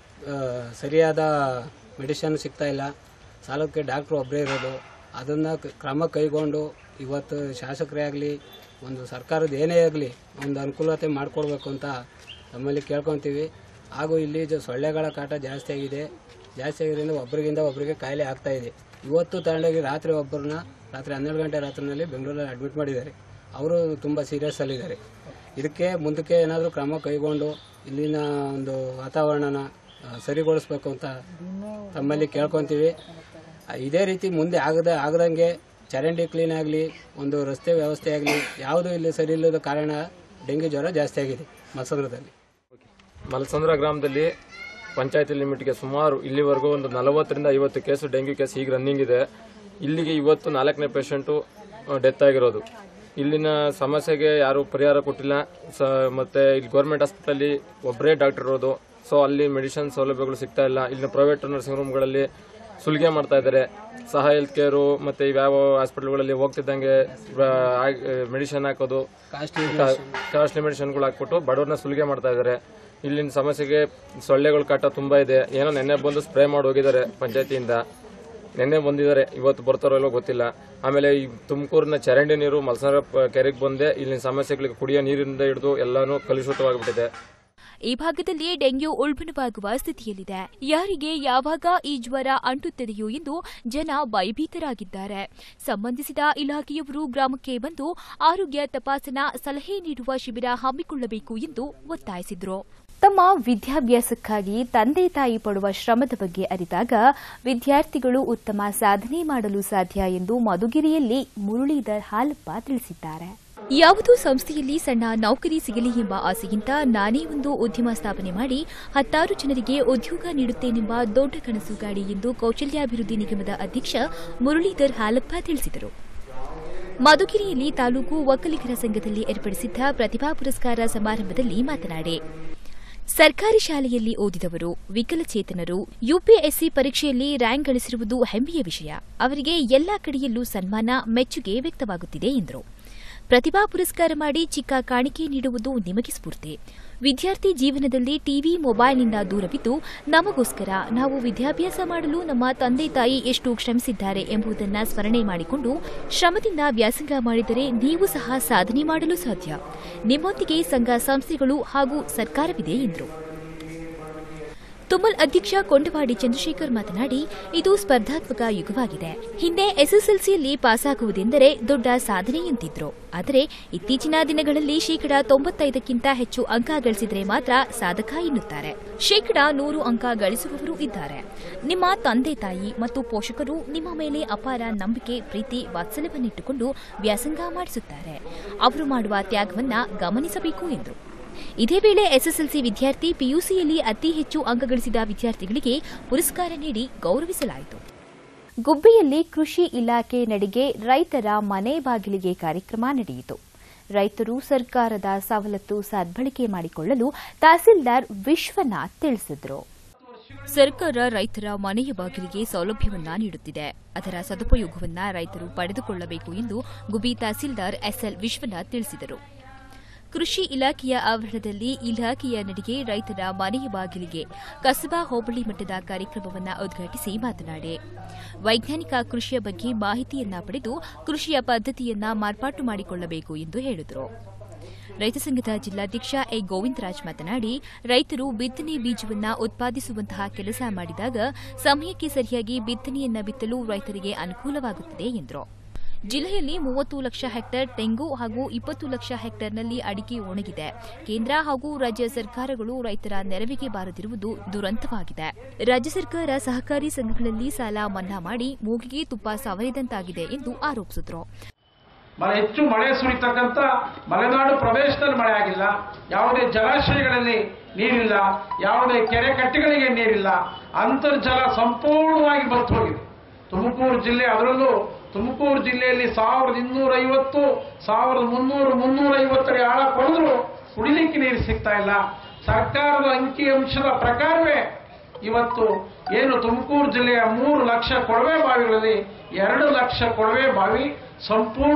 ಸರಿಯಾದ ಮೆಡಿಸಿನ್ ಸಿಗ್ತಾ ಇಲ್ಲ. ಸಾಲಕ್ಕೆ ಡಾಕ್ಟ್ರು ಒಬ್ಬರೇ ಇರೋದು. ಅದನ್ನು ಕ್ರಮ ಕೈಗೊಂಡು ಇವತ್ತು ಶಾಸಕರೇ ಆಗಲಿ ಒಂದು ಸರ್ಕಾರದ ಏನೇ ಆಗಲಿ ಒಂದು ಅನುಕೂಲತೆ ಮಾಡಿಕೊಡ್ಬೇಕು ಅಂತ ನಮ್ಮಲ್ಲಿ ಕೇಳ್ಕೊತೀವಿ. ಹಾಗೂ ಇಲ್ಲಿ ಸೊಳ್ಳೆಗಳ ಕಾಟ ಜಾಸ್ತಿ ಆಗಿದೆ. ಜಾಸ್ತಿ ಆಗಿದ್ದರಿಂದ ಒಬ್ಬರಿಗಿಂದ ಒಬ್ಬರಿಗೆ ಕಾಯಿಲೆ ಆಗ್ತಾ ಇದೆ. ಇವತ್ತು ತಗೊಂಡೋಗಿ ರಾತ್ರಿ ಒಬ್ಬರನ್ನ ರಾತ್ರಿ ಹನ್ನೆರಡು ಗಂಟೆ ರಾತ್ರಿನಲ್ಲಿ ಬೆಂಗಳೂರಲ್ಲಿ ಅಡ್ಮಿಟ್ ಮಾಡಿದ್ದಾರೆ. ಅವರು ತುಂಬ ಸೀರಿಯಸ್ ಅಲ್ಲಿದ್ದಾರೆ. ಇದಕ್ಕೆ ಮುಂದಕ್ಕೆ ಏನಾದರೂ ಕ್ರಮ ಕೈಗೊಂಡು ಇಲ್ಲಿನ ಒಂದು ವಾತಾವರಣನ ಸರಿಗೊಳಿಸ್ಬೇಕು ಅಂತ ತಮ್ಮಲ್ಲಿ ಕೇಳ್ಕೊತೀವಿ. ಇದೇ ರೀತಿ ಮುಂದೆ ಆಗದ ಆಗದಂಗೆ ಚರಂಡಿ ಕ್ಲೀನ್ ಆಗಲಿ, ಒಂದು ರಸ್ತೆ ವ್ಯವಸ್ಥೆ ಆಗಲಿ, ಯಾವುದೂ ಇಲ್ಲಿ ಸರಿ ಇಲ್ಲದ ಕಾರಣ ಡೆಂಗ್ಯೂ ಜ್ವರ ಜಾಸ್ತಿ ಆಗಿದೆ ಮಲ್ಲಸಂದ್ರದಲ್ಲಿ. ಮಲ್ಲಸಂದ್ರ ಗ್ರಾಮದಲ್ಲಿ ಪಂಚಾಯತಿ ಲಿಮಿಟ್ಗೆ ಸುಮಾರು ಇಲ್ಲಿವರೆಗೂ ಒಂದು ನಲವತ್ತರಿಂದ ಐವತ್ತು ಕೇಸು ಡೆಂಗ್ಯೂ ಕೇಸ್ ಈಗ ರನ್ನಿಂಗ್ ಇದೆ. ಇಲ್ಲಿಗೆ ಇವತ್ತು ನಾಲ್ಕನೇ ಪೇಷಂಟು ಡೆತ್ ಆಗಿರೋದು. ಇಲ್ಲಿನ ಸಮಸ್ಯೆಗೆ ಯಾರು ಪರಿಹಾರ ಕೊಟ್ಟಿಲ್ಲ. ಮತ್ತೆ ಇಲ್ಲಿ ಗೌರ್ಮೆಂಟ್ ಹಾಸ್ಪಿಟಲ್ ಒಬ್ಬರೇ ಡಾಕ್ಟರ್ ಇರೋದು. ಸೊ ಅಲ್ಲಿ ಮೆಡಿಸಿನ್ ಸೌಲಭ್ಯಗಳು ಸಿಗ್ತಾ ಇಲ್ಲ. ಇಲ್ಲಿನ ಪ್ರೈವೇಟ್ ನರ್ಸಿಂಗ್ ರೂಮ್ಗಳಲ್ಲಿ ಸುಲಿಗೆ ಮಾಡ್ತಾ ಇದ್ದಾರೆ. ಸಹ ಹೆಲ್ತ್ ಕೇರು ಮತ್ತೆ ಇವ್ಯಾವ ಹಾಸ್ಪಿಟಲ್ಗಳಲ್ಲಿ ಹೋಗ್ತಿದ್ದಂಗೆ ಮೆಡಿಸಿನ್ ಹಾಕೋದು, ಕಾಸ್ಟ್ಲಿ ಮೆಡಿಸಿನ್ಗಳು ಹಾಕ್ಬಿಟ್ಟು ಬಡವ್ರನ್ನ ಸುಲಿಗೆ ಮಾಡ್ತಾ ಇದ್ದಾರೆ. ಇಲ್ಲಿನ ಸಮಸ್ಯೆಗೆ ಸೊಳ್ಳೆಗಳ ಕಾಟ ತುಂಬಾ ಇದೆ. ಏನೋ ನೆನ್ನೆ ಬಂದು ಸ್ಪ್ರೇ ಮಾಡಿ ಹೋಗಿದ್ದಾರೆ ಪಂಚಾಯತಿಯಿಂದ. ನೆನ್ನೆ ಬಂದಿದ್ದಾರೆ, ಇವತ್ತು ಬರ್ತಾರೋ ಇಲ್ಲೋ ಗೊತ್ತಿಲ್ಲ. ಆಮೇಲೆ ಈ ತುಮಕೂರಿನ ಚರಂಡಿ ನೀರು ಮಲ್ಸಂದ್ರ ಕೆರೆಗೆ ಬಂದೆ ಇಲ್ಲಿನ ಸಮಸ್ಯೆಗಳಿಗೆ ಕುಡಿಯೋ ನೀರಿಂದ ಹಿಡಿದು ಎಲ್ಲಾನು ಕಲುಷಿತವಾಗಿಬಿಟ್ಟಿದೆ. ಈ ಭಾಗದಲ್ಲಿ ಡೆಂಗ್ಯೂ ಉಲ್ಬಣವಾಗುವ ಸ್ಥಿತಿಯಲ್ಲಿದೆ. ಯಾರಿಗೆ ಯಾವಾಗ ಈ ಜ್ವರ ಅಂಟುತ್ತದೆಯೋ ಎಂದು ಜನ ಭಯಭೀತರಾಗಿದ್ದಾರೆ. ಸಂಬಂಧಿಸಿದ ಇಲಾಖೆಯವರು ಗ್ರಾಮಕ್ಕೆ ಬಂದು ಆರೋಗ್ಯ ತಪಾಸಣಾ ಸಲಹೆ ನೀಡುವ ಶಿಬಿರ ಹಮ್ಮಿಕೊಳ್ಳಬೇಕು ಎಂದು ಒತ್ತಾಯಿಸಿದರು. ತಮ್ಮ ವಿದ್ಯಾಭ್ಯಾಸಕ್ಕಾಗಿ ತಂದೆ ತಾಯಿ ಪಡುವ ಶ್ರಮದ ಬಗ್ಗೆ ಅರಿತಾಗ ವಿದ್ಯಾರ್ಥಿಗಳು ಉತ್ತಮ ಸಾಧನೆ ಮಾಡಲು ಸಾಧ್ಯ ಎಂದು ಮಧುಗಿರಿಯಲ್ಲಿ ಮುರಳೀಧರ್ ಹಾಲಪ್ಪ ತಿಳಿಸಿದ್ದಾರೆ. ಯಾವುದೋ ಸಂಸ್ಥೆಯಲ್ಲಿ ಸಣ್ಣ ನೌಕರಿ ಸಿಗಲಿ ಎಂಬ ಆಸೆಗಿಂತ ನಾನೇ ಒಂದು ಉದ್ಯಮ ಸ್ಥಾಪನೆ ಮಾಡಿ ಹತ್ತಾರು ಜನರಿಗೆ ಉದ್ಯೋಗ ನೀಡುತ್ತೇನೆಂಬ ದೊಡ್ಡ ಕನಸುಗಾಡಿ ಎಂದು ಕೌಶಲ್ಯಾಭಿವೃದ್ಧಿ ನಿಗಮದ ಅಧ್ಯಕ್ಷ ಮುರಳೀಧರ್ ಹಾಲಪ್ಪ ತಿಳಿಸಿದರು. ಮಧುಗಿರಿಯಲ್ಲಿ ತಾಲೂಕು ಒಕ್ಕಲಿಗರ ಸಂಘದಲ್ಲಿ ಏರ್ಪಡಿಸಿದ್ದ ಪ್ರತಿಭಾ ಪುರಸ್ಕಾರ ಸಮಾರಂಭದಲ್ಲಿ ಮಾತನಾಡಿ, ಸರ್ಕಾರಿ ಶಾಲೆಯಲ್ಲಿ ಓದಿದವರು, ವಿಕಲಚೇತನರು ಯುಪಿಎಸ್ಸಿ ಪರೀಕ್ಷೆಯಲ್ಲಿ ರ್ಯಾಂಕ್ ಗಳಿಸಿರುವುದು ಹೆಮ್ಮೆಯ ವಿಷಯ. ಅವರಿಗೆ ಎಲ್ಲಾ ಕಡೆಯಲ್ಲೂ ಸನ್ಮಾನ, ಮೆಚ್ಚುಗೆ ವ್ಯಕ್ತವಾಗುತ್ತಿದೆ ಎಂದರು. ಪ್ರತಿಭಾ ಪುರಸ್ಕಾರ ಮಾಡಿ ಚಿಕ್ಕ ಕಾಣಿಕೆ ನೀಡುವುದು ನಿಮಗೆ ಸ್ಫೂರ್ತಿ. ವಿದ್ಯಾರ್ಥಿ ಜೀವನದಲ್ಲಿ ಟಿವಿ, ಮೊಬೈಲ್ನಿಂದ ದೂರವಿದ್ದು ನಮಗೋಸ್ಕರ ನಾವು ವಿದ್ಯಾಭ್ಯಾಸ ಮಾಡಲು ನಮ್ಮ ತಂದೆ ತಾಯಿ ಎಷ್ಟು ಶ್ರಮಿಸಿದ್ದಾರೆ ಎಂಬುದನ್ನು ಸ್ಮರಣೆ ಮಾಡಿಕೊಂಡು ಶ್ರಮದಿಂದ ವ್ಯಾಸಂಗ ಮಾಡಿದರೆ ನೀವು ಸಹ ಸಾಧನೆ ಮಾಡಲು ಸಾಧ್ಯ. ನಿಮ್ಮೊಂದಿಗೆ ಸಂಘ ಸಂಸ್ಥೆಗಳು ಹಾಗೂ ಸರ್ಕಾರವಿದೆ ಎಂದರು. ತುಮಲ್ ಅಧ್ಯಕ್ಷ ಕೊಂಡವಾಡಿ ಚಂದ್ರಶೇಖರ್ ಮಾತನಾಡಿ, ಇದು ಸ್ಪರ್ಧಾತ್ಮಕ ಯುಗವಾಗಿದೆ. ಹಿಂದೆ ಎಸ್ಎಸ್ಎಲ್ಸಿಯಲ್ಲಿ ಪಾಸಾಗುವುದೆಂದರೆ ದೊಡ್ಡ ಸಾಧನೆ ಎಂತಿದ್ರು. ಆದರೆ ಇತ್ತೀಚಿನ ದಿನಗಳಲ್ಲಿ ಶೇಕಡಾ ತೊಂಬತ್ತೈದಕ್ಕಿಂತ ಹೆಚ್ಚು ಅಂಕ ಗಳಿಸಿದರೆ ಮಾತ್ರ ಸಾಧಕ ಎನ್ನುತ್ತಾರೆ. ಶೇಕಡಾ ನೂರು ಅಂಕ ಗಳಿಸುವವರು ಇದ್ದಾರೆ. ನಿಮ್ಮ ತಂದೆ ತಾಯಿ ಮತ್ತು ಪೋಷಕರು ನಿಮ್ಮ ಮೇಲೆ ಅಪಾರ ನಂಬಿಕೆ, ಪ್ರೀತಿ, ವಾತ್ಸಲ್ಯವನ್ನಿಟ್ಟುಕೊಂಡು ವ್ಯಾಸಂಗ ಮಾಡಿಸುತ್ತಾರೆ. ಅವರು ಮಾಡುವ ತ್ಯಾಗವನ್ನು ಗಮನಿಸಬೇಕು ಎಂದರು. ಇದೇ ವೇಳೆ ಎಸ್ಎಸ್ಎಲ್ಸಿ ವಿದ್ಯಾರ್ಥಿ, ಪಿಯುಸಿಯಲ್ಲಿ ಅತಿ ಹೆಚ್ಚು ಅಂಕ ಗಳಿಸಿದ ವಿದ್ಯಾರ್ಥಿಗಳಿಗೆ ಪುರಸ್ಕಾರ ನೀಡಿ ಗೌರವಿಸಲಾಯಿತು. ಗುಬ್ಬಿಯಲ್ಲಿ ಕೃಷಿ ಇಲಾಖೆ ನಡಿಗೆ ರೈತರ ಮನೆ ಬಾಗಿಲಿಗೆ ಕಾರ್ಯಕ್ರಮ ನಡೆಯಿತು. ರೈತರು ಸರ್ಕಾರದ ಸವಲತ್ತು ಸದ್ಬಳಕೆ ಮಾಡಿಕೊಳ್ಳಲು ತಹಸೀಲ್ದಾರ್ ವಿಶ್ವನಾಥ್ ತಿಳಿಸಿದರು. ಸರ್ಕಾರ ರೈತರ ಮನೆಯ ಬಾಗಿಲಿಗೆ ಸೌಲಭ್ಯವನ್ನ ನೀಡುತ್ತಿದೆ. ಅದರ ಸದುಪಯೋಗವನ್ನ ರೈತರು ಪಡೆದುಕೊಳ್ಳಬೇಕು ಎಂದು ಗುಬ್ಬಿ ತಹಸೀಲ್ದಾರ್ ಎಸ್ಎಲ್ ವಿಶ್ವನಾಥ್ ತಿಳಿಸಿದರು. ಕೃಷಿ ಇಲಾಖೆಯ ಆವರಣದಲ್ಲಿ ಇಲಾಖೆಯ ನಡಿಗೆ ರೈತರ ಮನೆಯ ಬಾಗಿಲಿಗೆ ಕಸಬಾ ಹೋಬಳಿ ಮಟ್ಟದ ಕಾರ್ಯಕ್ರಮವನ್ನು ಉದ್ಘಾಟಿಸಿ ಮಾತನಾಡಿ, ವೈಜ್ಞಾನಿಕ ಕೃಷಿಯ ಬಗ್ಗೆ ಮಾಹಿತಿಯನ್ನ ಪಡೆದು ಕೃಷಿಯ ಪದ್ದತಿಯನ್ನ ಮಾರ್ಪಾಟು ಮಾಡಿಕೊಳ್ಳಬೇಕು ಎಂದು ಹೇಳಿದರು. ರೈತ ಸಂಘದ ಜಿಲ್ಲಾಧ್ಯಕ್ಷ ಎ ಗೋವಿಂದರಾಜ್ ಮಾತನಾಡಿ, ರೈತರು ಬಿತ್ತನೆ ಬೀಜವನ್ನು ಉತ್ಪಾದಿಸುವಂತಹ ಕೆಲಸ ಮಾಡಿದಾಗ ಸಮಯಕ್ಕೆ ಸರಿಯಾಗಿ ಬಿತ್ತನೆಯನ್ನ ಬಿತ್ತಲು ರೈತರಿಗೆ ಅನುಕೂಲವಾಗುತ್ತದೆ ಎಂದರು. ಜಿಲ್ಲೆಯಲ್ಲಿ ಮೂವತ್ತು ಲಕ್ಷ ಹೆಕ್ಟೇರ್ ತೆಂಗು ಹಾಗೂ ಇಪ್ಪತ್ತು ಲಕ್ಷ ಹೆಕ್ಟೇರ್ನಲ್ಲಿ ಅಡಿಕೆ ಒಣಗಿದೆ. ಕೇಂದ್ರ ಹಾಗೂ ರಾಜ್ಯ ಸರ್ಕಾರಗಳು ರೈತರ ನೆರವಿಗೆ ಬಾರದಿರುವುದು ದುರಂತವಾಗಿದೆ. ರಾಜ್ಯ ಸರ್ಕಾರ ಸಹಕಾರಿ ಸಂಘಗಳಲ್ಲಿ ಸಾಲ ಮನ್ನಾ ಮಾಡಿ ಮೂಗಿಗೆ ತುಪ್ಪ ಸವರಿದಂತಾಗಿದೆ ಎಂದು ಆರೋಪಿಸಿದರು. ಹೆಚ್ಚು ಮಳೆ ಸುರಿತಕ್ಕಂಥ ಮಲೆನಾಡು ಪ್ರದೇಶದಲ್ಲಿ ಮಳೆ ಆಗಿಲ್ಲ. ಯಾವುದೇ ಜಲಾಶಯಗಳಲ್ಲಿ ನೀರಿಲ್ಲ, ಯಾವುದೇ ಕೆರೆ ಕಟ್ಟೆಗಳಿಗೆ ನೀರಿಲ್ಲ. ಅಂತರ್ಜಲ ಸಂಪೂರ್ಣವಾಗಿ ಬತ್ತು ಹೋಗಿದೆ. ತುಮಕೂರು ಜಿಲ್ಲೆ, ಅದರಲ್ಲೂ ತುಮಕೂರು ಜಿಲ್ಲೆಯಲ್ಲಿ ಸಾವಿರದ ಇನ್ನೂರ ಐವತ್ತು ಸಾವಿರದ ಮುನ್ನೂರು ಮುನ್ನೂರ ಐವತ್ತಡಿ ಆಳ ಕೊಳೆದ್ರು ಕುಡಿಲಿಕ್ಕೆ ನೀರು ಸಿಗ್ತಾ ಇಲ್ಲ. ಸರ್ಕಾರದ ಅಂಕಿಅಂಶದ ಪ್ರಕಾರವೇ ಇವತ್ತು ಏನು ತುಮಕೂರು ಜಿಲ್ಲೆಯ ಮೂರು ಲಕ್ಷ ಕೊಳವೆ ಬಾವಿಗಳಲ್ಲಿ ಎರಡು ಲಕ್ಷ ಕೊಳವೆ ಬಾವಿ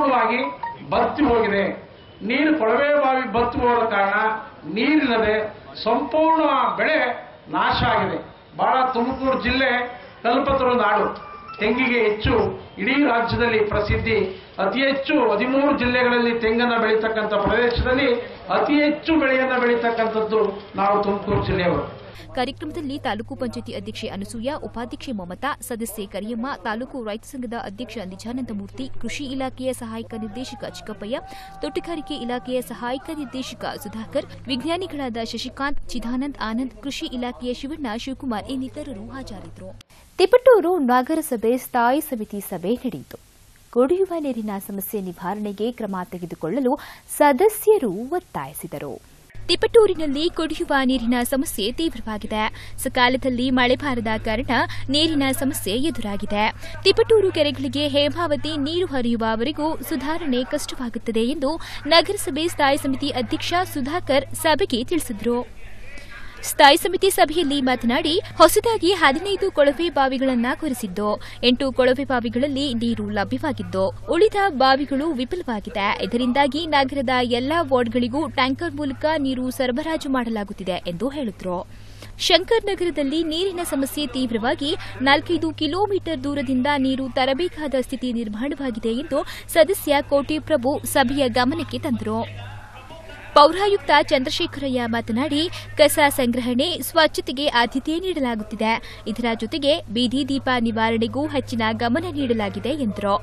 ಸಂಪೂರ್ಣವಾಗಿ ಬತ್ತಿ ಹೋಗಿದೆ. ನೀರು ಕೊಳವೆ ಬಾವಿ ಬತ್ತಿ ಹೋದ ಕಾರಣ ನೀರಿಲ್ಲದೆ ಸಂಪೂರ್ಣ ಬೆಳೆ ನಾಶ ಆಗಿದೆ. ಬಹಳ ತುಮಕೂರು ಜಿಲ್ಲೆ ಕಲ್ಪತರು ನಾಡು, ತೆಂಗಿಗೆ ಹೆಚ್ಚು ಇಡೀ ರಾಜ್ಯದಲ್ಲಿ ಪ್ರಸಿದ್ಧಿ. ಅತಿ ಹೆಚ್ಚು ಹದಿಮೂರು ಜಿಲ್ಲೆಗಳಲ್ಲಿ ತೆಂಗನ್ನು ಬೆಳೀತಕ್ಕಂಥ ಪ್ರದೇಶದಲ್ಲಿ ಅತಿ ಹೆಚ್ಚು ಬೆಳೆಯನ್ನು ಬೆಳೀತಕ್ಕಂಥದ್ದು ನಾವು ತುಮಕೂರು ಜಿಲ್ಲೆಯವರು. ಕಾರ್ಯಕ್ರಮದಲ್ಲಿ ತಾಲೂಕು ಪಂಚಾಯತಿ ಅಧ್ಯಕ್ಷೆ ಅನಸೂಯ, ಉಪಾಧ್ಯಕ್ಷೆ ಮಮತಾ, ಸದಸ್ಯೆ ಕರಿಯಮ್ಮ, ತಾಲೂಕು ರೈತ ಸಂಘದ ಅಧ್ಯಕ್ಷ ನಿಜಾನಂದಮೂರ್ತಿ, ಕೃಷಿ ಇಲಾಖೆಯ ಸಹಾಯಕ ನಿರ್ದೇಶಕ ಚಿಕ್ಕಪ್ಪಯ್ಯ, ತೋಟಗಾರಿಕೆ ಇಲಾಖೆಯ ಸಹಾಯಕ ನಿರ್ದೇಶಕ ಸುಧಾಕರ್, ವಿಜ್ಞಾನಿಗಳಾದ ಶಶಿಕಾಂತ್, ಚಿದಾನಂದ್, ಆನಂದ್, ಕೃಷಿ ಇಲಾಖೆಯ ಶಿವಣ್ಣ, ಶಿವಕುಮಾರ್ ಇನ್ನಿತರರು ಹಾಜರಿದ್ದರು. ತಿಪಟೂರು ನಗರಸಭೆ ಸ್ಥಾಯಿ ಸಮಿತಿ ಸಭೆ ನಡೆಯಿತು. ಕುಡಿಯುವ ನೀರಿನ ಸಮಸ್ಯೆ ನಿವಾರಣೆಗೆ ಕ್ರಮ ತೆಗೆದುಕೊಳ್ಳಲು ಸದಸ್ಯರು ಒತ್ತಾಯಿಸಿದರು. ತಿಪಟೂರಿನಲ್ಲಿ ಕುಡಿಯುವ ನೀರಿನ ಸಮಸ್ಯೆ ತೀವ್ರವಾಗಿದೆ. ಸಕಾಲದಲ್ಲಿ ಮಳೆ ಬಾರದ ಕಾರಣ ನೀರಿನ ಸಮಸ್ಯೆ ಎದುರಾಗಿದೆ. ತಿಪಟೂರು ಕೆರೆಗಳಿಗೆ ಹೇಮಾವತಿ ನೀರು ಹರಿಯುವವರೆಗೂ ಸುಧಾರಣೆ ಕಷ್ಟವಾಗುತ್ತದೆ ಎಂದು ನಗರಸಭೆ ಸ್ಥಾಯಿ ಸಮಿತಿ ಅಧ್ಯಕ್ಷ ಸುಧಾಕರ್ ಸಭೆಗೆ ತಿಳಿಸಿದರು. ಸ್ಥಾಯಿ ಸಮಿತಿ ಸಭೆಯಲ್ಲಿ ಮಾತನಾಡಿ, ಹೊಸದಾಗಿ ಹದಿನೈದು ಕೊಳವೆ ಬಾವಿಗಳನ್ನು ಕೊರೆಸಿದ್ದು, ಎಂಟು ಕೊಳವೆ ಬಾವಿಗಳಲ್ಲಿ ನೀರು ಲಭ್ಯವಾಗಿದ್ದು, ಉಳಿದ ಬಾವಿಗಳು ವಿಫಲವಾಗಿದೆ. ಇದರಿಂದಾಗಿ ನಗರದ ಎಲ್ಲಾ ವಾರ್ಡ್ಗಳಿಗೂ ಟ್ಯಾಂಕರ್ ಮೂಲಕ ನೀರು ಸರಬರಾಜು ಮಾಡಲಾಗುತ್ತಿದೆ ಎಂದು ಹೇಳಿದರು. ಶಂಕರ್ ನಗರದಲ್ಲಿ ನೀರಿನ ಸಮಸ್ಯೆ ತೀವ್ರವಾಗಿ ನಾಲ್ಕೈದು ಕಿಲೋಮೀಟರ್ ದೂರದಿಂದ ನೀರು ತರಬೇಕಾದ ಸ್ಥಿತಿ ನಿರ್ಮಾಣವಾಗಿದೆ ಎಂದು ಸದಸ್ಯ ಕೋಟೆ ಪ್ರಭು ಸಭೆಯ ಗಮನಕ್ಕೆ ತಂದರು. ಪೌರಾಯುಕ್ತ ಚಂದ್ರಶೇಖರಯ್ಯ ಮಾತನಾಡಿ, ಕಸ ಸಂಗ್ರಹಣೆ, ಸ್ವಚ್ಛತೆಗೆ ಆದ್ಯತೆ ನೀಡಲಾಗುತ್ತಿದೆ. ಇದರ ಜೊತೆಗೆ ಬೀದಿ ದೀಪ ನಿವಾರಣೆಗೂ ಹೆಚ್ಚಿನ ಗಮನ ನೀಡಲಾಗಿದೆ ಎಂದರು.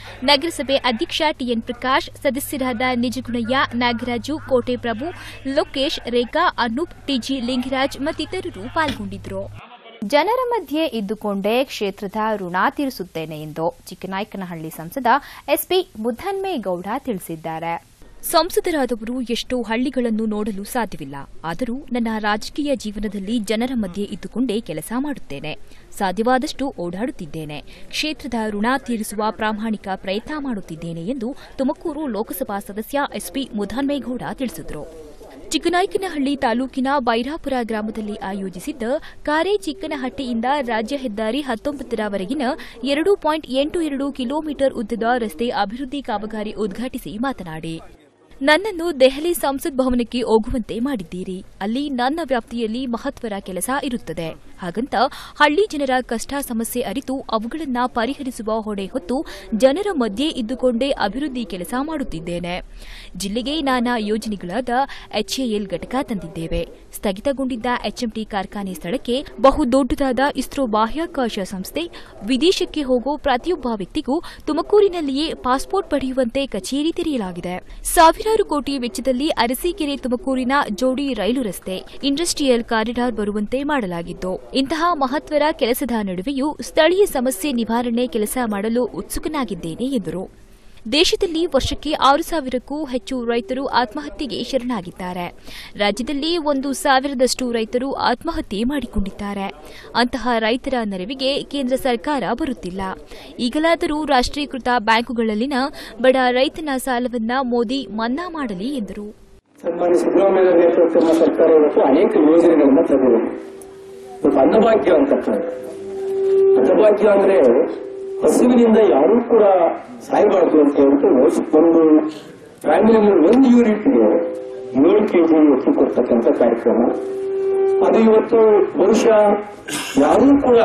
ನಗರಸಭೆ ಅಧ್ಯಕ್ಷ ಟಿಎನ್ ಪ್ರಕಾಶ್, ಸದಸ್ಯರಾದ ನಿಜಗುಣಯ್ಯ, ನಾಗರಾಜು, ಕೋಟೆ ಪ್ರಭು, ಲೋಕೇಶ್, ರೇಖಾ, ಅನೂಪ್, ಟಿಜಿ ಲಿಂಗರಾಜ್ ಮತ್ತಿತರರು ಪಾಲ್ಗೊಂಡಿದ್ದರು. ಜನರ ಮಧ್ಯೆ ಇದ್ದುಕೊಂಡೇ ಕ್ಷೇತ್ರದ ಋಣ ತೀರಿಸುತ್ತೇನೆ ಎಂದು ಚಿಕ್ಕನಾಯಕನಹಳ್ಳಿ ಸಂಸದ ಎಸ್ಪಿ ಮುದ್ದನ್ಮೇಗೌಡ ತಿಳಿಸಿದ್ದಾರೆ. ಸಂಸದರಾದವರು ಎಷ್ಟೋ ಹಳ್ಳಿಗಳನ್ನು ನೋಡಲು ಸಾಧ್ಯವಿಲ್ಲ. ಆದರೂ ನನ್ನ ರಾಜಕೀಯ ಜೀವನದಲ್ಲಿ ಜನರ ಮಧ್ಯೆ ಇದ್ದುಕೊಂಡೇ ಕೆಲಸ ಮಾಡುತ್ತೇನೆ. ಸಾಧ್ಯವಾದಷ್ಟು ಓಡಾಡುತ್ತಿದ್ದೇನೆ. ಕ್ಷೇತ್ರದ ಋಣ ತೀರಿಸುವ ಪ್ರಾಮಾಣಿಕ ಪ್ರಯತ್ನ ಮಾಡುತ್ತಿದ್ದೇನೆ ಎಂದು ತುಮಕೂರು ಲೋಕಸಭಾ ಸದಸ್ಯ ಎಸ್ಪಿ ಮುದ್ದನ್ಮೇಗೌಡ ತಿಳಿಸಿದರು. ಚಿಕ್ಕನಾಯಕನಹಳ್ಳಿ ತಾಲೂಕಿನ ಬೈರಾಪುರ ಗ್ರಾಮದಲ್ಲಿ ಆಯೋಜಿಸಿದ್ದ ಕಾರೆ ಚಿಕ್ಕನಹಟ್ಟಿಯಿಂದ ರಾಜ್ಯ ಹೆದ್ದಾರಿ ಹತ್ತೊಂಬತ್ತರವರೆಗಿನ ಎರಡು ಪಾಯಿಂಟ್ ಎಂಟು ಎರಡು ಕಿಲೋಮೀಟರ್ ಉದ್ದದ ರಸ್ತೆ ಅಭಿವೃದ್ಧಿ ಕಾಮಗಾರಿ ಉದ್ಘಾಟಿಸಿ ಮಾತನಾಡಿ, ನನ್ನನ್ನು ದೆಹಲಿ ಸಂಸತ್ ಭವನಕ್ಕೆ ಹೋಗುವಂತೆ ಮಾಡಿದ್ದೀರಿ. ಅಲ್ಲಿ ನನ್ನ ವ್ಯಾಪ್ತಿಯಲ್ಲಿ ಮಹತ್ವದ ಕೆಲಸ ಇರುತ್ತದೆ. ಹಾಗಂತ ಹಳ್ಳಿ ಜನರ ಕಷ್ಟ ಸಮಸ್ಯೆ ಅರಿತು ಅವುಗಳನ್ನು ಪರಿಹರಿಸುವ ಹೊಣೆ ಹೊತ್ತು ಜನರ ಮಧ್ಯೆ ಇದ್ದುಕೊಂಡೇ ಅಭಿವೃದ್ಧಿ ಕೆಲಸ ಮಾಡುತ್ತಿದ್ದೇನೆ. ಜಿಲ್ಲೆಗೆ ನಾನಾ ಯೋಜನೆಗಳಾದ ಎಚ್ಎಎಲ್ ಘಟಕ ತಂದಿದ್ದೇವೆ. ಸ್ಥಗಿತಗೊಂಡಿದ್ದ ಎಚ್ಎಂಟಿ ಕಾರ್ಖಾನೆ ಸ್ಥಳಕ್ಕೆ ಬಹುದೊಡ್ಡದಾದ ಇಸ್ರೋ ಬಾಹ್ಯಾಕಾಶ ಸಂಸ್ಥೆ, ವಿದೇಶಕ್ಕೆ ಹೋಗೋ ಪ್ರತಿಯೊಬ್ಬ ವ್ಯಕ್ತಿಗೂ ತುಮಕೂರಿನಲ್ಲಿಯೇ ಪಾಸ್ಪೋರ್ಟ್ ಪಡೆಯುವಂತೆ ಕಚೇರಿ ತೆರೆಯಲಾಗಿದೆ. ಸಾವಿರಾರು ಕೋಟಿ ವೆಚ್ಚದಲ್ಲಿ ಅರಸೀಕೆರೆ ತುಮಕೂರಿನ ಜೋಡಿ ರೈಲು ರಸ್ತೆ, ಇಂಡಸ್ಟ್ರಿಯಲ್ ಕಾರಿಡಾರ್ ಬರುವಂತೆ ಮಾಡಲಾಗಿದ್ದು, ಇಂತಹ ಮಹತ್ವದ ಕೆಲಸದ ನಡುವೆಯೂ ಸ್ಥಳೀಯ ಸಮಸ್ಯೆ ನಿವಾರಣೆ ಕೆಲಸ ಮಾಡಲು ಉತ್ಸುಕನಾಗಿದ್ದೇನೆ ಎಂದರು. ದೇಶದಲ್ಲಿ ವರ್ಷಕ್ಕೆ ಆರು ಸಾವಿರಕ್ಕೂ ಹೆಚ್ಚು ರೈತರು ಆತ್ಮಹತ್ಯೆಗೆ ಶರಣಾಗಿದ್ದಾರೆ. ರಾಜ್ಯದಲ್ಲಿ ಒಂದು ಸಾವಿರದಷ್ಟು ರೈತರು ಆತ್ಮಹತ್ಯೆ ಮಾಡಿಕೊಂಡಿದ್ದಾರೆ. ಅಂತಹ ರೈತರ ನೆರವಿಗೆ ಕೇಂದ್ರ ಸರ್ಕಾರ ಬರುತ್ತಿಲ್ಲ. ಈಗಲಾದರೂ ರಾಷ್ಟ್ರೀಕೃತ ಬ್ಯಾಂಕುಗಳಲ್ಲಿನ ಬಡ ರೈತನ ಸಾಲವನ್ನ ಮೋದಿ ಮನ್ನಾ ಮಾಡಲಿ ಎಂದರು. ಸನ್ಮಾನ್ಯ ಸಿದ್ದರಾಮಯ್ಯ ನೇತೃತ್ವದ ಸರ್ಕಾರ ಇವತ್ತು ಅನೇಕ ಯೋಜನೆಗಳನ್ನು ತಂದಿದೆ. ಅನ್ನಭಾಗ್ಯ ಅಂತಕ್ಕಂಥ ಅನ್ನಭಾಗ್ಯ ಅಂದ್ರೆ ಹಸುವಿನಿಂದ ಯಾರೂ ಕೂಡ ಸಾಯಬಾರದು ಅಂತ ಹೇಳ್ಬಿಟ್ಟು ಒಂದು ಫ್ಯಾಮಿಲಿಯಲ್ಲಿ ಒಂದು ಯೂನಿಟ್ಗೆ ಏಳು ಕೆಜಿ ಅಕ್ಕಿ ಕೊಡ್ತಕ್ಕಂಥ ಕಾರ್ಯಕ್ರಮ ಅದು ಇವತ್ತು ಬಹುಶಃ ಯಾರೂ ಕೂಡ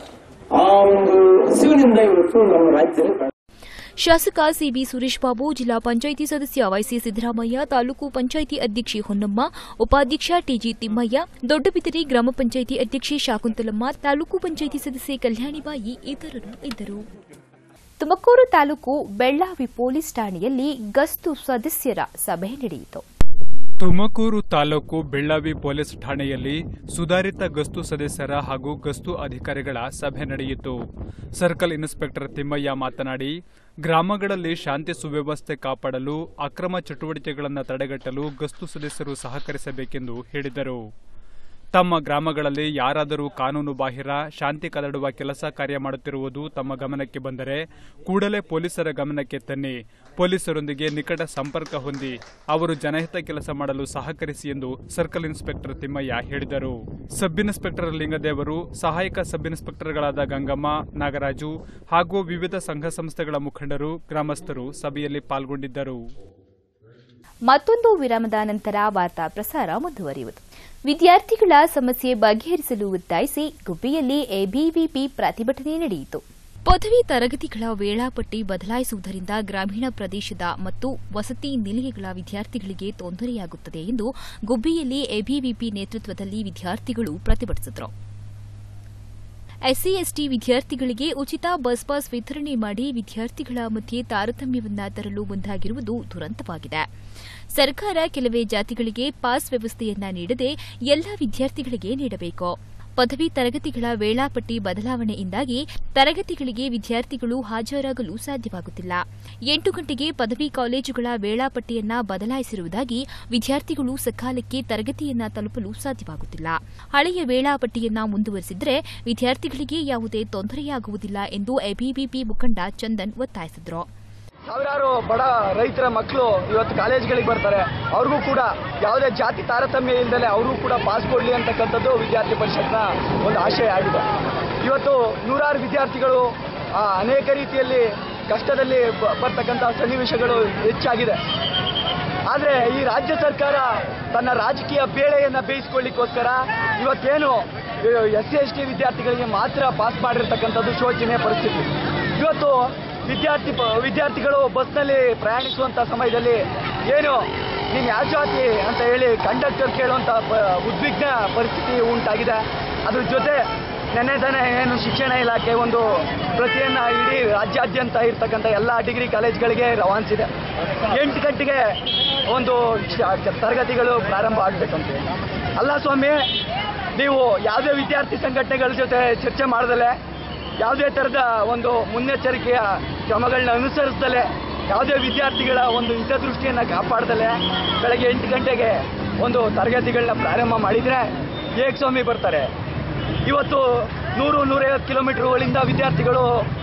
ಆ ಒಂದು ಹಸುವಿನಿಂದ ಇವತ್ತು ನಮ್ಮ ರಾಜ್ಯದಲ್ಲಿ. ಶಾಸಕ ಸಿಬಿ ಸುರೇಶ್ ಬಾಬು, ಜಿಲ್ಲಾ ಪಂಚಾಯಿತಿ ಸದಸ್ಯ ವೈಸಿ ಸಿದ್ದರಾಮಯ್ಯ, ತಾಲೂಕು ಪಂಚಾಯಿತಿ ಅಧ್ಯಕ್ಷೆ ಹೊನ್ನಮ್ಮ, ಉಪಾಧ್ಯಕ್ಷ ಟಿಜಿ ತಿಮ್ಮಯ್ಯ, ದೊಡ್ಡಬಿದರಿ ಗ್ರಾಮ ಪಂಚಾಯಿತಿ ಅಧ್ಯಕ್ಷೆ ಶಾಕುಂತಲಮ್ಮ, ತಾಲೂಕು ಪಂಚಾಯಿತಿ ಸದಸ್ಯೆ ಕಲ್ಯಾಣಿಬಾಯಿ ಇತರರು ಇದ್ದರು. ತುಮಕೂರು ತಾಲೂಕು ಬೆಳ್ಳಾವಿ ಪೊಲೀಸ್ ಠಾಣೆಯಲ್ಲಿ ಗಸ್ತು ಸದಸ್ಯರ ಸಭೆ ನಡೆಯಿತು. ತುಮಕೂರು ತಾಲೂಕು ಬೆಳ್ಳಾವಿ ಪೊಲೀಸ್ ಠಾಣೆಯಲ್ಲಿ ಸುಧಾರಿತ ಗಸ್ತು ಸದಸ್ಯರ ಹಾಗೂ ಗಸ್ತು ಅಧಿಕಾರಿಗಳ ಸಭೆ ನಡೆಯಿತು. ಸರ್ಕಲ್ ಇನ್ಸ್ಪೆಕ್ಟರ್ ತಿಮ್ಮಯ್ಯ ಮಾತನಾಡಿ, ಗ್ರಾಮಗಳಲ್ಲಿ ಶಾಂತಿ ಸುವ್ಯವಸ್ಥೆ ಕಾಪಾಡಲು ಅಕ್ರಮ ಚಟುವಟಿಕೆಗಳನ್ನು ತಡೆಗಟ್ಟಲು ಗಸ್ತು ಸದಸ್ಯರು ಸಹಕರಿಸಬೇಕೆಂದು ಹೇಳಿದರು. ತಮ್ಮ ಗ್ರಾಮಗಳಲ್ಲಿ ಯಾರಾದರೂ ಕಾನೂನು ಬಾಹಿರ ಶಾಂತಿ ಕದಡುವ ಕೆಲಸ ಕಾರ್ಯ ಮಾಡುತ್ತಿರುವುದು ತಮ್ಮ ಗಮನಕ್ಕೆ ಬಂದರೆ ಕೂಡಲೇ ಪೊಲೀಸರ ಗಮನಕ್ಕೆ ತನ್ನಿ. ಪೊಲೀಸರೊಂದಿಗೆ ನಿಕಟ ಸಂಪರ್ಕ ಹೊಂದಿ ಅವರು ಜನಹಿತ ಕೆಲಸ ಮಾಡಲು ಸಹಕರಿಸಿ ಎಂದು ಸರ್ಕಲ್ ಇನ್ಸ್ಪೆಕ್ಟರ್ ತಿಮ್ಮಯ್ಯ ಹೇಳಿದರು. ಸಬ್ ಇನ್ಸ್ಪೆಕ್ಟರ್ ಲಿಂಗದೇವರು, ಸಹಾಯಕ ಸಬ್ ಇನ್ಸ್ಪೆಕ್ಟರ್ಗಳಾದ ಗಂಗಮ್ಮ, ನಾಗರಾಜು ಹಾಗೂ ವಿವಿಧ ಸಂಘ ಸಂಸ್ಥೆಗಳ ಮುಖಂಡರು, ಗ್ರಾಮಸ್ಥರು ಸಭೆಯಲ್ಲಿ ಪಾಲ್ಗೊಂಡಿದ್ದರು. ಮತ್ತೊಂದು ವಿರಾಮದ ನಂತರ ವಾರ್ತಾ ಪ್ರಸಾರ ಮುಂದುವರಿಯುವುದು. ವಿದ್ಯಾರ್ಥಿಗಳ ಸಮಸ್ಯೆ ಬಗೆಹರಿಸಲು ಒತ್ತಾಯಿಸಿ ಗುಬ್ಬಿಯಲ್ಲಿ ಎಬಿವಿಪಿ ಪ್ರತಿಭಟನೆ ನಡೆಯಿತು. ಪದವಿ ತರಗತಿಗಳ ವೇಳಾಪಟ್ಟಿ ಬದಲಾಯಿಸುವುದರಿಂದ ಗ್ರಾಮೀಣ ಪ್ರದೇಶದ ಮತ್ತು ವಸತಿ ನಿಲಯಗಳ ವಿದ್ಯಾರ್ಥಿಗಳಿಗೆ ತೊಂದರೆಯಾಗುತ್ತದೆ ಎಂದು ಗುಬ್ಬಿಯಲ್ಲಿ ಎಬಿವಿಪಿ ನೇತೃತ್ವದಲ್ಲಿ ವಿದ್ಯಾರ್ಥಿಗಳು ಪ್ರತಿಭಟಿಸಿದರು. ಎಸ್ಸಿ ಎಸ್ಟಿ ವಿದ್ಯಾರ್ಥಿಗಳಿಗೆ ಉಚಿತ ಬಸ್ ಪಾಸ್ ವಿತರಣೆ ಮಾಡಿ ವಿದ್ಯಾರ್ಥಿಗಳ ಮಧ್ಯೆ ತಾರತಮ್ಯವನ್ನ ತರಲು ಮುಂದಾಗಿರುವುದು ದುರಂತವಾಗಿದೆ. ಸರ್ಕಾರ ಕೆಲವೇ ಜಾತಿಗಳಿಗೆ ಪಾಸ್ ವ್ಯವಸ್ಥೆಯನ್ನ ನೀಡದೆ ಎಲ್ಲ ವಿದ್ಯಾರ್ಥಿಗಳಿಗೆ ನೀಡಬೇಕು. ಪದವಿ ತರಗತಿಗಳ ವೇಳಾಪಟ್ಟಿ ಬದಲಾವಣೆಯಿಂದಾಗಿ ತರಗತಿಗಳಿಗೆ ವಿದ್ಯಾರ್ಥಿಗಳು ಹಾಜರಾಗಲು ಸಾಧ್ಯವಾಗುತ್ತಿಲ್ಲ. ಎಂಟು ಗಂಟೆಗೆ ಪದವಿ ಕಾಲೇಜುಗಳ ವೇಳಾಪಟ್ಟಿಯನ್ನ ಬದಲಾಯಿಸಿರುವುದಾಗಿ ವಿದ್ಯಾರ್ಥಿಗಳು ಸಕಾಲಕ್ಕೆ ತರಗತಿಯನ್ನ ತಲುಪಲು ಸಾಧ್ಯವಾಗುತ್ತಿಲ್ಲ. ಹಳೆಯ ವೇಳಾಪಟ್ಟಿಯನ್ನ ಮುಂದುವರೆಸಿದರೆ ವಿದ್ಯಾರ್ಥಿಗಳಿಗೆ ಯಾವುದೇ ತೊಂದರೆಯಾಗುವುದಿಲ್ಲ ಎಂದು ಎಬಿವಿಪಿ ಮುಖಂಡ ಚಂದನ್ ಒತ್ತಾಯಿಸಿದರು. ಸಾವಿರಾರು ಬಡ ರೈತರ ಮಕ್ಕಳು ಇವತ್ತು ಕಾಲೇಜ್ಗಳಿಗೆ ಬರ್ತಾರೆ. ಅವ್ರಿಗೂ ಕೂಡ ಯಾವುದೇ ಜಾತಿ ತಾರತಮ್ಯ ಇಲ್ಲದೆ ಅವ್ರಿಗೂ ಕೂಡ ಪಾಸ್ ಕೊಡಲಿ ಅಂತಕ್ಕಂಥದ್ದು ವಿದ್ಯಾರ್ಥಿ ಪರಿಷತ್ನ ಒಂದು ಆಶಯ ಆಗಿದೆ. ಇವತ್ತು ನೂರಾರು ವಿದ್ಯಾರ್ಥಿಗಳು ಅನೇಕ ರೀತಿಯಲ್ಲಿ ಕಷ್ಟದಲ್ಲಿ ಬರ್ತಕ್ಕಂಥ ಸನ್ನಿವೇಶಗಳು ಹೆಚ್ಚಾಗಿದೆ. ಆದರೆ ಈ ರಾಜ್ಯ ಸರ್ಕಾರ ತನ್ನ ರಾಜಕೀಯ ಬೇಳೆಯನ್ನು ಬೇಯಿಸಿಕೊಳ್ಳಿಕ್ಕೋಸ್ಕರ ಇವತ್ತೇನು ಎಸ್ ಸಿ ಎಸ್ ಟಿ ವಿದ್ಯಾರ್ಥಿಗಳಿಗೆ ಮಾತ್ರ ಪಾಸ್ ಮಾಡಿರ್ತಕ್ಕಂಥದ್ದು ಶೋಚನೀಯ ಪರಿಸ್ಥಿತಿ. ಇವತ್ತು ವಿದ್ಯಾರ್ಥಿ ವಿದ್ಯಾರ್ಥಿಗಳು ಬಸ್ನಲ್ಲಿ ಪ್ರಯಾಣಿಸುವಂಥ ಸಮಯದಲ್ಲಿ ಏನು ನೀವು ಯಾವ ಜಾತಿ ಅಂತ ಹೇಳಿ ಕಂಡಕ್ಟರ್ ಕೇಳುವಂಥ ಉದ್ವಿಗ್ನ ಪರಿಸ್ಥಿತಿ ಉಂಟಾಗಿದೆ. ಅದ್ರ ಜೊತೆ ನೆನ್ನೆ ತಾನೇ ಏನು ಶಿಕ್ಷಣ ಇಲಾಖೆ ಒಂದು ಪ್ರತಿಯನ್ನು ಇಡೀ ರಾಜ್ಯಾದ್ಯಂತ ಇರ್ತಕ್ಕಂಥ ಎಲ್ಲ ಡಿಗ್ರಿ ಕಾಲೇಜ್ಗಳಿಗೆ ರವಾನಿಸಿದೆ. ಎಂಟು ಗಂಟೆಗೆ ಒಂದು ತರಗತಿಗಳು ಪ್ರಾರಂಭ ಆಗಬೇಕಂತ. ಅಲ್ಲ ಸ್ವಾಮಿ, ನೀವು ಯಾವುದೇ ವಿದ್ಯಾರ್ಥಿ ಸಂಘಟನೆಗಳ ಜೊತೆ ಚರ್ಚೆ ಮಾಡದಲ್ಲೇ ಯಾವುದೇ ಥರದ ಒಂದು ಮುನ್ನೆಚ್ಚರಿಕೆಯ ಕ್ರಮಗಳನ್ನ ಅನುಸರಿಸದಲ್ಲೇ ಯಾವುದೇ ವಿದ್ಯಾರ್ಥಿಗಳ ಒಂದು ಹಿತದೃಷ್ಟಿಯನ್ನು ಕಾಪಾಡ್ದಲೇ ಬೆಳಗ್ಗೆ ಎಂಟು ಗಂಟೆಗೆ ಒಂದು ತರಗತಿಗಳನ್ನ ಪ್ರಾರಂಭ ಮಾಡಿದರೆ ಹೇಗೆ ಸ್ವಾಮಿ ಬರ್ತಾರೆ? ಇವತ್ತು ನೂರು ನೂರೈವತ್ತು ಕಿಲೋಮೀಟರ್ಗಳಿಂದ ವಿದ್ಯಾರ್ಥಿಗಳು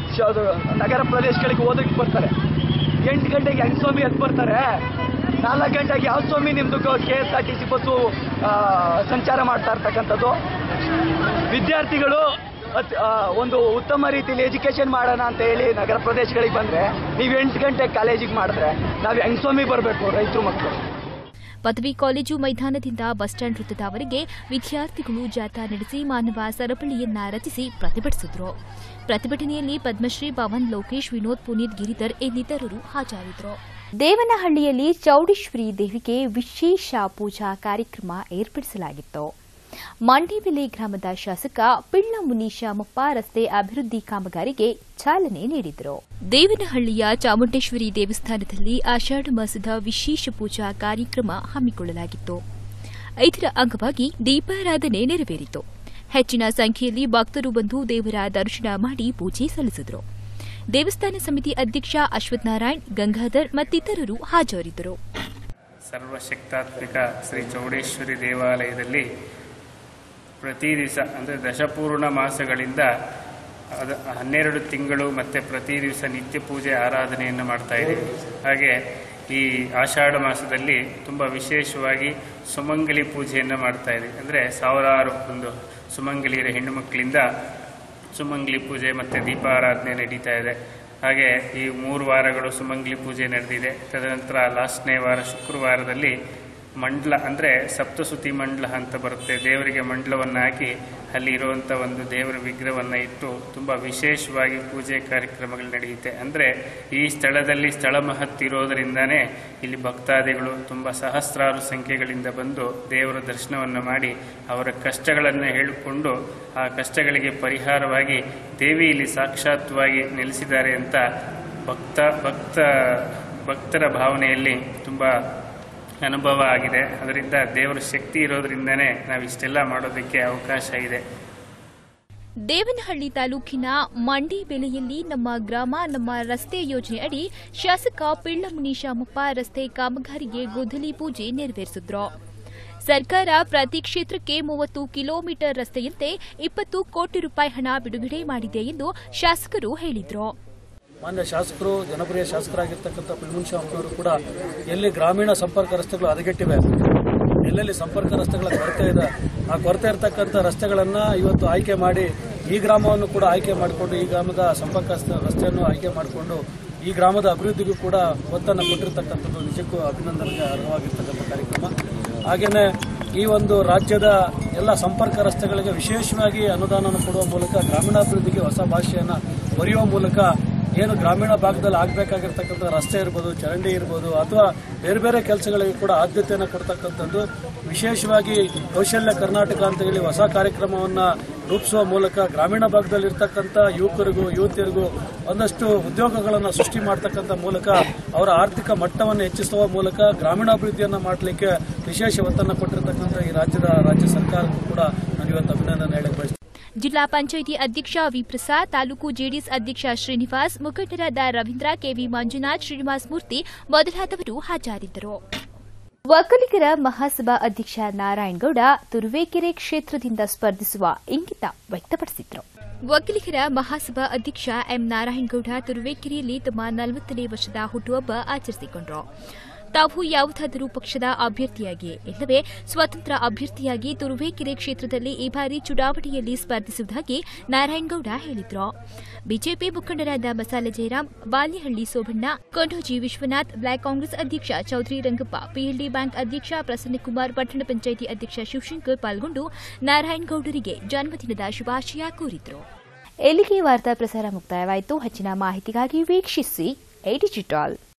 ನಗರ ಪ್ರದೇಶಗಳಿಗೆ ಓದಕ್ಕೆ ಬರ್ತಾರೆ. ಎಂಟು ಗಂಟೆಗೆ ಹೆಂಗೆ ಸ್ವಾಮಿ ಎದ್ದು ಬರ್ತಾರೆ? ನಾಲ್ಕು ಗಂಟೆಗೆ ಯಾವ ಸ್ವಾಮಿ ನಿಮ್ಮದು ಕೆ ಎಸ್ ಆರ್ ಟಿ ಸಿ ಬಸ್ಸು ಸಂಚಾರ ಮಾಡ್ತಾ ಇರ್ತಕ್ಕಂಥದ್ದು? ವಿದ್ಯಾರ್ಥಿಗಳು ಒಂದು ಉತ್ತಮ ರೀತಿಯಲ್ಲಿ ಎಜುಕೇಷನ್ ಮಾಡೋಣ ಅಂತ ಹೇಳಿ ನಗರ ಪ್ರದೇಶಗಳಿಗೆ ಬಂದರೆ ನೀವು ಎಂಟು ಗಂಟೆಗೆ ಕಾಲೇಜಿಗೆ ಮಾಡಿದ್ರೆ ನಾವು ಹೆಂಗೆ ಸ್ವಾಮಿ ಬರಬೇಕು ರೈತರು ಮಕ್ಕಳು? ಪದವಿ ಕಾಲೇಜು ಮೈದಾನದಿಂದ ಬಸ್ ಸ್ಟ್ಯಾಂಡ್ ವೃತ್ತದವರೆಗೆ ವಿದ್ಯಾರ್ಥಿಗಳು ಜಾಥಾ ನಡೆಸಿ ಮಾನವ ಸರಪಳಿಯನ್ನ ರಚಿಸಿ ಪ್ರತಿಭಟಿಸಿದರು. ಪ್ರತಿಭಟನೆಯಲ್ಲಿ ಪದ್ಮಶ್ರೀ ಪವನ್, ಲೋಕೇಶ್, ವಿನೋದ್, ಪುನೀತ್, ಗಿರಿಧರ್ ಇನ್ನಿತರರು ಹಾಜರಿದ್ದರು. ದೇವನಹಳ್ಳಿಯಲ್ಲಿ ಚೌಡೇಶ್ವರಿ ದೇವಿಗೆ ವಿಶೇಷ ಪೂಜಾ ಕಾರ್ಯಕ್ರಮ ಏರ್ಪಡಿಸಲಾಗಿತ್ತು. ಮಂಡೇಬೆಲೆ ಗ್ರಾಮದ ಶಾಸಕ ಪಿಳ್ಳ ಮುನೀಶಾಮಪ್ಪ ರಸ್ತೆ ಅಭಿವೃದ್ಧಿ ಕಾಮಗಾರಿಗೆ ಚಾಲನೆ ನೀಡಿದರು. ದೇವನಹಳ್ಳಿಯ ಚಾಮುಂಡೇಶ್ವರಿ ದೇವಸ್ಥಾನದಲ್ಲಿ ಆಷಾಢ ಮಾಸದ ವಿಶೇಷ ಪೂಜಾ ಕಾರ್ಯಕ್ರಮ ಹಮ್ಮಿಕೊಳ್ಳಲಾಗಿತ್ತು. ಇದರ ಅಂಗವಾಗಿ ದೀಪಾರಾಧನೆ ನೆರವೇರಿತು. ಹೆಚ್ಚಿನ ಸಂಖ್ಯೆಯಲ್ಲಿ ಭಕ್ತರು ಬಂದು ದೇವರ ದರ್ಶನ ಮಾಡಿ ಪೂಜೆ ಸಲ್ಲಿಸಿದರು. ದೇವಸ್ಥಾನ ಸಮಿತಿ ಅಧ್ಯಕ್ಷ ಅಶ್ವಥ್ ನಾರಾಯಣ್, ಗಂಗಾಧರ್ ಮತ್ತಿತರರು ಹಾಜರಿದ್ದರು. ಸರ್ವಶಕ್ತಾತ್ಮಿಕ ಶ್ರೀ ಚೌಡೇಶ್ವರಿ ದೇವಾಲಯದಲ್ಲಿ ಪ್ರತಿ ದಿವಸ ಅಂದರೆ ದಶಪೂರ್ಣ ಮಾಸಗಳಿಂದ ಅದು ಹನ್ನೆರಡು ತಿಂಗಳು ಮತ್ತು ಪ್ರತಿ ದಿವಸ ನಿತ್ಯ ಪೂಜೆ ಆರಾಧನೆಯನ್ನು ಮಾಡ್ತಾ ಇದ್ದೀವಿ. ಹಾಗೆ ಈ ಆಷಾಢ ಮಾಸದಲ್ಲಿ ತುಂಬ ವಿಶೇಷವಾಗಿ ಸುಮಂಗಲಿ ಪೂಜೆಯನ್ನು ಮಾಡ್ತಾ ಇದ್ದೀವಿ. ಅಂದರೆ ಸಾವಿರಾರು ಒಂದು ಸುಮಂಗಲಿಯರ ಹೆಣ್ಣು ಮಕ್ಕಳಿಂದ ಸುಮಂಗಲಿ ಪೂಜೆ ಮತ್ತು ದೀಪಾರಾಧನೆ ನಡೀತಾ ಇದೆ. ಹಾಗೆ ಈ ಮೂರು ವಾರಗಳು ಸುಮಂಗಲಿ ಪೂಜೆ ನಡೆದಿದೆ. ತದನಂತರ ಲಾಸ್ಟ್ನೇ ವಾರ ಶುಕ್ರವಾರದಲ್ಲಿ ಮಂಡಲ ಅಂದರೆ ಸಪ್ತಸುತಿ ಮಂಡಲ ಅಂತ ಬರುತ್ತೆ. ದೇವರಿಗೆ ಮಂಡಲವನ್ನು ಹಾಕಿ ಅಲ್ಲಿ ಇರುವಂಥ ಒಂದು ದೇವರ ವಿಗ್ರಹವನ್ನು ಇಟ್ಟು ತುಂಬ ವಿಶೇಷವಾಗಿ ಪೂಜೆ ಕಾರ್ಯಕ್ರಮಗಳು ನಡೆಯುತ್ತೆ. ಅಂದರೆ ಈ ಸ್ಥಳದಲ್ಲಿ ಸ್ಥಳ ಮಹತ್ವ ಇರೋದರಿಂದನೇ ಇಲ್ಲಿ ಭಕ್ತಾದಿಗಳು ತುಂಬ ಸಹಸ್ರಾರು ಸಂಖ್ಯೆಗಳಿಂದ ಬಂದು ದೇವರ ದರ್ಶನವನ್ನು ಮಾಡಿ ಅವರ ಕಷ್ಟಗಳನ್ನು ಹೇಳಿಕೊಂಡು ಆ ಕಷ್ಟಗಳಿಗೆ ಪರಿಹಾರವಾಗಿ ದೇವಿ ಇಲ್ಲಿ ಸಾಕ್ಷಾತ್ವಾಗಿ ನೆಲೆಸಿದ್ದಾರೆ ಅಂತ ಭಕ್ತ ಭಕ್ತ ಭಕ್ತರ ಭಾವನೆಯಲ್ಲಿ ತುಂಬ ಅನುಭವ ಆಗಿದೆ. ಅದರಿಂದ ದೇವರ ಶಕ್ತಿ ಇರೋದ್ರಿಂದನೇ ನಾವು ಇಷ್ಟೆಲ್ಲ ಮಾಡೋದಕ್ಕೆ ಅವಕಾಶ ಇದೆ. ದೇವನಹಳ್ಳಿ ತಾಲೂಕಿನ ಮಂಡೇಬೆಲೆಯಲ್ಲಿ ನಮ್ಮ ಗ್ರಾಮ ನಮ್ಮ ರಸ್ತೆ ಯೋಜನೆ ಅಡಿ ಶಾಸಕ ಪಿಳ್ಳ ಮುನೀಶಾಮಪ್ಪ ರಸ್ತೆ ಕಾಮಗಾರಿಗೆ ಗುದ್ದಲಿ ಪೂಜೆ ನೆರವೇರಿಸಿದ್ರು. ಸರ್ಕಾರ ಪ್ರತಿ ಕ್ಷೇತ್ರಕ್ಕೆ ಮೂವತ್ತು ಕಿಲೋಮೀಟರ್ ರಸ್ತೆಯಂತೆ ಇಪ್ಪತ್ತು ಕೋಟಿ ರೂಪಾಯಿ ಹಣ ಬಿಡುಗಡೆ ಮಾಡಿದೆ ಎಂದು ಶಾಸಕರು ಹೇಳಿದರು. ಮಾನ್ಯ ಶಾಸಕರು, ಜನಪ್ರಿಯ ಶಾಸಕರಾಗಿರ್ತಕ್ಕಂಥ ಪಿಳ್ಮುನೀಶಾಮಪ್ಪನವರು ಕೂಡ ಎಲ್ಲಿ ಗ್ರಾಮೀಣ ಸಂಪರ್ಕ ರಸ್ತೆಗಳು ಹದಗೆಟ್ಟಿವೆ, ಎಲ್ಲೆಲ್ಲಿ ಸಂಪರ್ಕ ರಸ್ತೆಗಳ ಕೊರತೆ ಇದೆ, ಆ ಕೊರತೆ ಇರತಕ್ಕಂಥ ರಸ್ತೆಗಳನ್ನು ಇವತ್ತು ಆಯ್ಕೆ ಮಾಡಿ ಈ ಗ್ರಾಮವನ್ನು ಕೂಡ ಆಯ್ಕೆ ಮಾಡಿಕೊಂಡು ಈ ಗ್ರಾಮದ ಸಂಪರ್ಕ ರಸ್ತೆಯನ್ನು ಆಯ್ಕೆ ಮಾಡಿಕೊಂಡು ಈ ಗ್ರಾಮದ ಅಭಿವೃದ್ಧಿಗೂ ಕೂಡ ಒತ್ತನ್ನು ಕೊಟ್ಟಿರ್ತಕ್ಕಂಥದ್ದು ನಿಜಕ್ಕೂ ಅಭಿನಂದನೆಗೆ ಅರ್ಹವಾಗಿರ್ತಕ್ಕಂಥ ಕಾರ್ಯಕ್ರಮ. ಹಾಗೆಯೇ ಈ ಒಂದು ರಾಜ್ಯದ ಎಲ್ಲ ಸಂಪರ್ಕ ರಸ್ತೆಗಳಿಗೆ ವಿಶೇಷವಾಗಿ ಅನುದಾನ ಕೊಡುವ ಮೂಲಕ ಗ್ರಾಮೀಣಾಭಿವೃದ್ಧಿಗೆ ಹೊಸ ಭಾಷೆಯನ್ನು ಬರೆಯುವ ಮೂಲಕ ಏನು ಗ್ರಾಮೀಣ ಭಾಗದಲ್ಲಿ ಆಗಬೇಕಾಗಿರ್ತಕ್ಕಂಥ ರಸ್ತೆ ಇರ್ಬೋದು, ಚರಂಡಿ ಇರ್ಬೋದು, ಅಥವಾ ಬೇರೆ ಬೇರೆ ಕೆಲಸಗಳಿಗೆ ಕೂಡ ಆದ್ಯತೆಯನ್ನು ಕೊಡ್ತಕ್ಕಂಥದ್ದು. ವಿಶೇಷವಾಗಿ ಕೌಶಲ್ಯ ಕರ್ನಾಟಕ ಅಂತ ಹೇಳಿ ಹೊಸ ಕಾರ್ಯಕ್ರಮವನ್ನು ರೂಪಿಸುವ ಮೂಲಕ ಗ್ರಾಮೀಣ ಭಾಗದಲ್ಲಿರ್ತಕ್ಕಂಥ ಯುವಕರಿಗೂ ಯುವತಿಯರಿಗೂ ಒಂದಷ್ಟು ಉದ್ಯೋಗಗಳನ್ನು ಸೃಷ್ಟಿ ಮಾಡತಕ್ಕಂಥ ಮೂಲಕ ಅವರ ಆರ್ಥಿಕ ಮಟ್ಟವನ್ನು ಹೆಚ್ಚಿಸುವ ಮೂಲಕ ಗ್ರಾಮೀಣಾಭಿವೃದ್ಧಿಯನ್ನು ಮಾಡಲಿಕ್ಕೆ ವಿಶೇಷ ಒತ್ತನ್ನು ಕೊಟ್ಟಿರ್ತಕ್ಕಂಥ ಈ ರಾಜ್ಯದ ರಾಜ್ಯ ಸರ್ಕಾರಕ್ಕೂ ಕೂಡ ನಾನು ಇವತ್ತು ಅಭಿನಂದನೆ ಹೇಳಕ್ಕೆ ಬಯಸ್ತೇನೆ. ಜಿಲ್ಲಾ ಪಂಚಾಯಿತಿ ಅಧ್ಯಕ್ಷ ವಿ ಪ್ರಸಾದ್, ತಾಲೂಕು ಜೆಡಿಎಸ್ ಅಧ್ಯಕ್ಷ ಶ್ರೀನಿವಾಸ್, ಮುಖಂಡರಾದ ರವೀಂದ್ರ, ಕೆವಿ ಮಂಜುನಾಥ್, ಶ್ರೀನಿವಾಸ್ ಮೂರ್ತಿ ಮೊದಲಾದವರು ಹಾಜರಿದ್ದರು. ಒಕ್ಕಲಿಗರ ಮಹಾಸಭಾ ಅಧ್ಯಕ್ಷ ನಾರಾಯಣಗೌಡ ತುರುವೇಕೆರೆ ಕ್ಷೇತ್ರದಿಂದ ಸ್ಪರ್ಧಿಸುವ ಇಂಗಿತ ವ್ಯಕ್ತಪಡಿಸಿದರು. ಒಕ್ಕಲಿಗರ ಮಹಾಸಭಾ ಅಧ್ಯಕ್ಷ ಎಂ ನಾರಾಯಣಗೌಡ ತುರುವೇಕೆರೆಯಲ್ಲಿ ತಮ್ಮ ನಲವತ್ತನೇ ವರ್ಷದ ಹುಟ್ಟುಹಬ್ಬ ಆಚರಿಸಿಕೊಂಡರು. ತಾವು ಯಾವುದಾದರೂ ಪಕ್ಷದ ಅಭ್ಯರ್ಥಿಯಾಗಿ ಇಲ್ಲವೇ ಸ್ವತಂತ್ರ ಅಭ್ಯರ್ಥಿಯಾಗಿ ತುರುವೇಕೆರೆ ಕ್ಷೇತ್ರದಲ್ಲಿ ಈ ಬಾರಿ ಚುನಾವಣೆಯಲ್ಲಿ ಸ್ಪರ್ಧಿಸುವುದಾಗಿ ನಾರಾಯಣಗೌಡ ಹೇಳಿದರು. ಬಿಜೆಪಿ ಮುಖಂಡರಾದ ಮಸಾಲೆ ಜಯರಾಮ್, ಬಾಲಿಹಳ್ಳಿ ಸೋಬಣ್ಣ, ಕೊಂಡೋಜಿ ವಿಶ್ವನಾಥ್, ಬ್ಲಾಕ್ ಕಾಂಗ್ರೆಸ್ ಅಧ್ಯಕ್ಷ ಚೌಧರಿ ರಂಗಪ್ಪ, ಪಿಎಲ್ಡಿ ಬ್ಯಾಂಕ್ ಅಧ್ಯಕ್ಷ ಪ್ರಸನ್ನಕುಮಾರ್, ಪಟ್ಟಣ ಪಂಚಾಯಿತಿ ಅಧ್ಯಕ್ಷ ಶಿವಶಂಕರ್ ಪಾಲ್ಗೊಂಡು ನಾರಾಯಣಗೌಡರಿಗೆ ಜನ್ಮದಿನದ ಶುಭಾಶಯ ಕೋರಿದರು. ಇಲ್ಲಿಗೆ ವಾರ್ತಾ ಪ್ರಸಾರ ಮುಕ್ತಾಯವಾಯಿತು. ಹೆಚ್ಚಿನ ಮಾಹಿತಿಗಾಗಿ ವೀಕ್ಷಿಸಿ ಎ ಡಿಜಿಟಲ್.